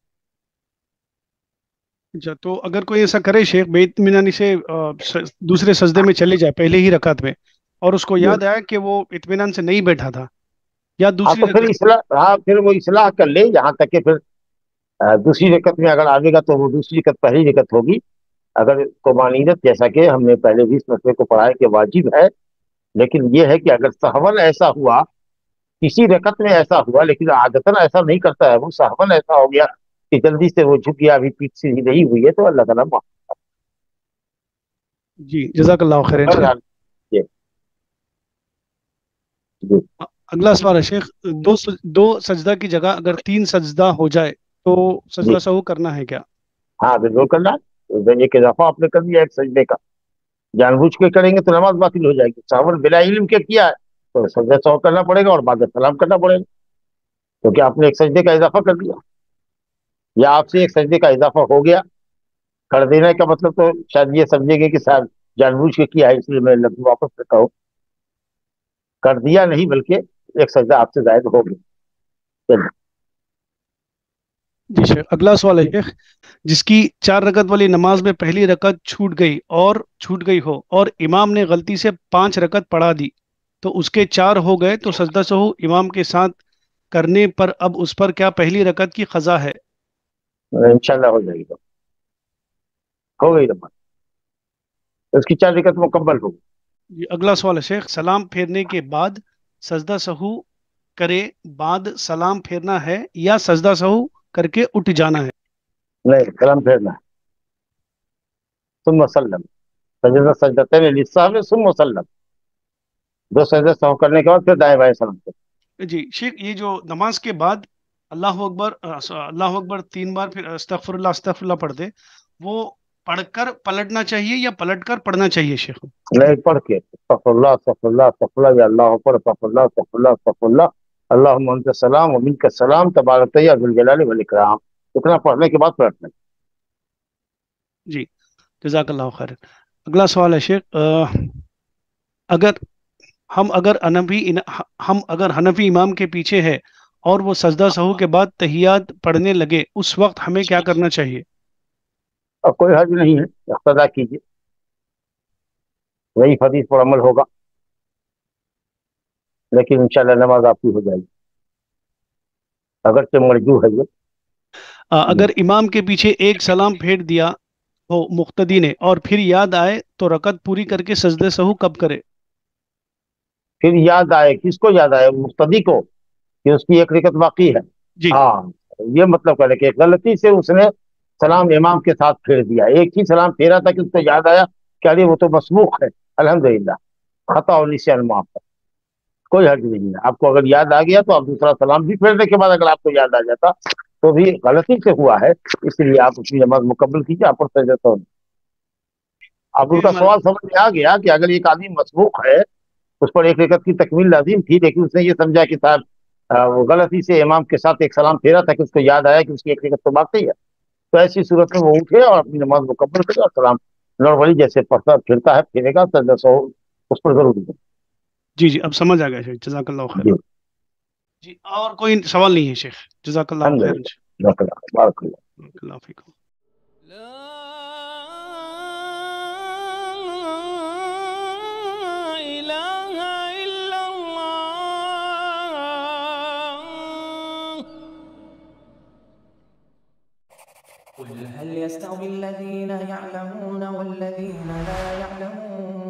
اچھا، تو اگر کوئی ایسا کرے شیخ، بے اطمینانی سے آ، س- دوسرے سجدے میں چلے جائے پہلے ہی رکعت میں، اور اس کو یاد آیا کہ وہ اطمینان سے نہیں بیٹھا تھا یا ہاں دوسری تو پھر رکعت اصلاح، ہاں پھر وہ اصلاح کر لے، یہاں تک کہ پھر آ، دوسری رکعت میں اگر آئے گا تو وہ دوسری رکعت پہلی رکعت ہوگی۔ اگر طمانینت، جیسا کہ ہم نے پہلے بھی اس مسئلے کو پڑھا ہے کہ واجب ہے، لیکن یہ ہے کہ اگر سہون ایسا ہوا، کسی رکعت میں ایسا ہوا، لیکن عادتاً ایسا نہیں کرتا ہے، وہ سہون ایسا ہو گیا کہ جلدی سے وہ جھک گیا، ابھی پیچھ سیدھی نہیں ہوئی ہے، تو اللہ تعالیٰ معاف جی جزاک اللہ خیر شیخ۔ کرے۔ یہ جی اگلا سوال ہے شیخ، دو سج- دو سجدہ کی جگہ اگر تین سجدہ ہو جائے تو جی سجدہ سہو کرنا ہے کیا؟ ہاں بالکل کرنا ہے، ایک اضافہ آپ نے کر دیا ایک سجدے کا، جان بوجھ کے کریں گے تو نماز باطل ہو جائے گی۔ سہون بلا علم کے کیا ہے تو سجدہ سہو کرنا پڑے گا اور بعد سلام کرنا پڑے گا، کیونکہ آپ نے ایک سجدے کا اضافہ کر دیا، یا آپ سے ایک سجدے کا اضافہ ہو گیا۔ کر دینے کا مطلب تو شاید یہ سمجھیں گے کہ صاحب جان بوجھ کے کیا ہے، اس لیے میں لفظ واپس کرتا ہوں، کر دیا نہیں بلکہ ایک سجدہ آپ سے زائد ہو گیا۔ چلیے۔ جی شیخ، اگلا سوال ہے شیخ، جس کی چار رکعت والی نماز میں پہلی رکعت چھوٹ گئی اور چھوٹ گئی ہو اور امام نے غلطی سے پانچ رکعت پڑھا دی تو اس کے چار ہو گئے، تو سجدہ سہو امام کے ساتھ کرنے پر اب اس پر کیا پہلی رکعت کی قضا ہے؟ انشاءاللہ ہو جائے گا، ہو گئی نماز، اس کی چار رکعت مکمل ہو گئی۔ جی اگلا سوال ہے شیخ، سلام پھیرنے کے بعد سجدہ سہو کرے بعد سلام پھیرنا ہے یا سجدہ سہو کر کے اٹھ جانا ہے؟ نہیں، سلام پھیرنا ہے، ثم سلم، سجدہ سجدتین للسہو ثم سلم، دو سجدہ سہو کرنے کے بعد پھر دائیں بائیں سلام کریں۔ جی شیخ، یہ جو نماز کے بعد اللہ اکبر آ، اللہ اکبر تین بار پھر استغفر اللہ استغفر اللہ پڑھتے، وہ پڑھ کر پلٹنا چاہیے یا پلٹ کر پڑھنا چاہیے شیخ؟ نہیں، پڑھ کے استغفر اللہ استغفر اللہ استغفر اللہ، یا اللہ اکبر استغفر اللہ استغفر اللہ استغفر اللہ، اللہم انت السلام و منک السلام تبارک یا ذو الجلال والاکرام، اتنا پڑھنے کے بعد پلٹنا۔ جی جزاک اللہ خیر۔ اگلا سوال ہے شیخ، آ، اگر ہم اگر حنفی ہم اگر حنفی امام کے پیچھے ہے اور وہ سجدہ سہو کے بعد تحیات پڑھنے لگے، اس وقت ہمیں کیا کرنا چاہیے؟ اور کوئی حرج نہیں ہے، اقتدا کیجیے، وہی حدیث پر عمل ہوگا، لیکن انشاءاللہ نماز آپ کی ہو جائے گی، اگرچہ مرجو ہے یہ۔ آ، اگر امام کے پیچھے ایک سلام پھیر دیا ہو مقتدی نے اور پھر یاد آئے تو رکعت پوری کر کے سجدہ سہو کب کرے؟ پھر یاد آئے، کس کو یاد آئے؟ مقتدی کو، کہ اس کی ایک رکعت باقی ہے۔ جی ہاں، یہ مطلب کرے کہ غلطی سے اس نے سلام امام کے ساتھ پھیر دیا، ایک ہی سلام پھیرا تھا کہ اس کو یاد آیا کہ ارے وہ تو مسبوق ہے، الحمدللہ خطا اور نسیان معاف ہے، کوئی حرج نہیں ہے۔ آپ کو اگر یاد آ گیا تو آپ دوسرا سلام بھی پھیرنے کے بعد اگر آپ کو یاد آ جاتا تو بھی غلطی سے ہوا ہے، اس لیے آپ اپنی نماز مکمل کیجیے، آپ پر سجدہ سہو۔ اب ان کا سوال سمجھ میں آ گیا کہ اگر ایک آدمی مسبوق ہے، اس پر ایک رکعت کی تکمیل لازم تھی، لیکن اس نے یہ سمجھا کہ صاحب آ، وہ غلطی سے امام کے ساتھ ایک سلام پھیرا تھا کہ اس کو یاد آیا کہ اس کی ایک رکعت تو باقی ہے، تو ایسی صورت میں وہ اٹھے اور اپنی نماز مکمل کرے اور سلام نارملی جیسے پڑھتا پھرتا ہے پھیرے گا، سجدہ سہو اس پر ضرور دے۔ جی جی اب سمجھ آ گیا شیخ، جزاک اللہ خیر۔ جی جی اور کوئی سوال نہیں ہے شیخ، جزاک اللہ الحمد خیر۔ للہ، بارک اللہ۔ بارک اللہ فیکم۔ لا إله إلا الله. قل هل يستوي الذين يعلمون والذين لا يعلمون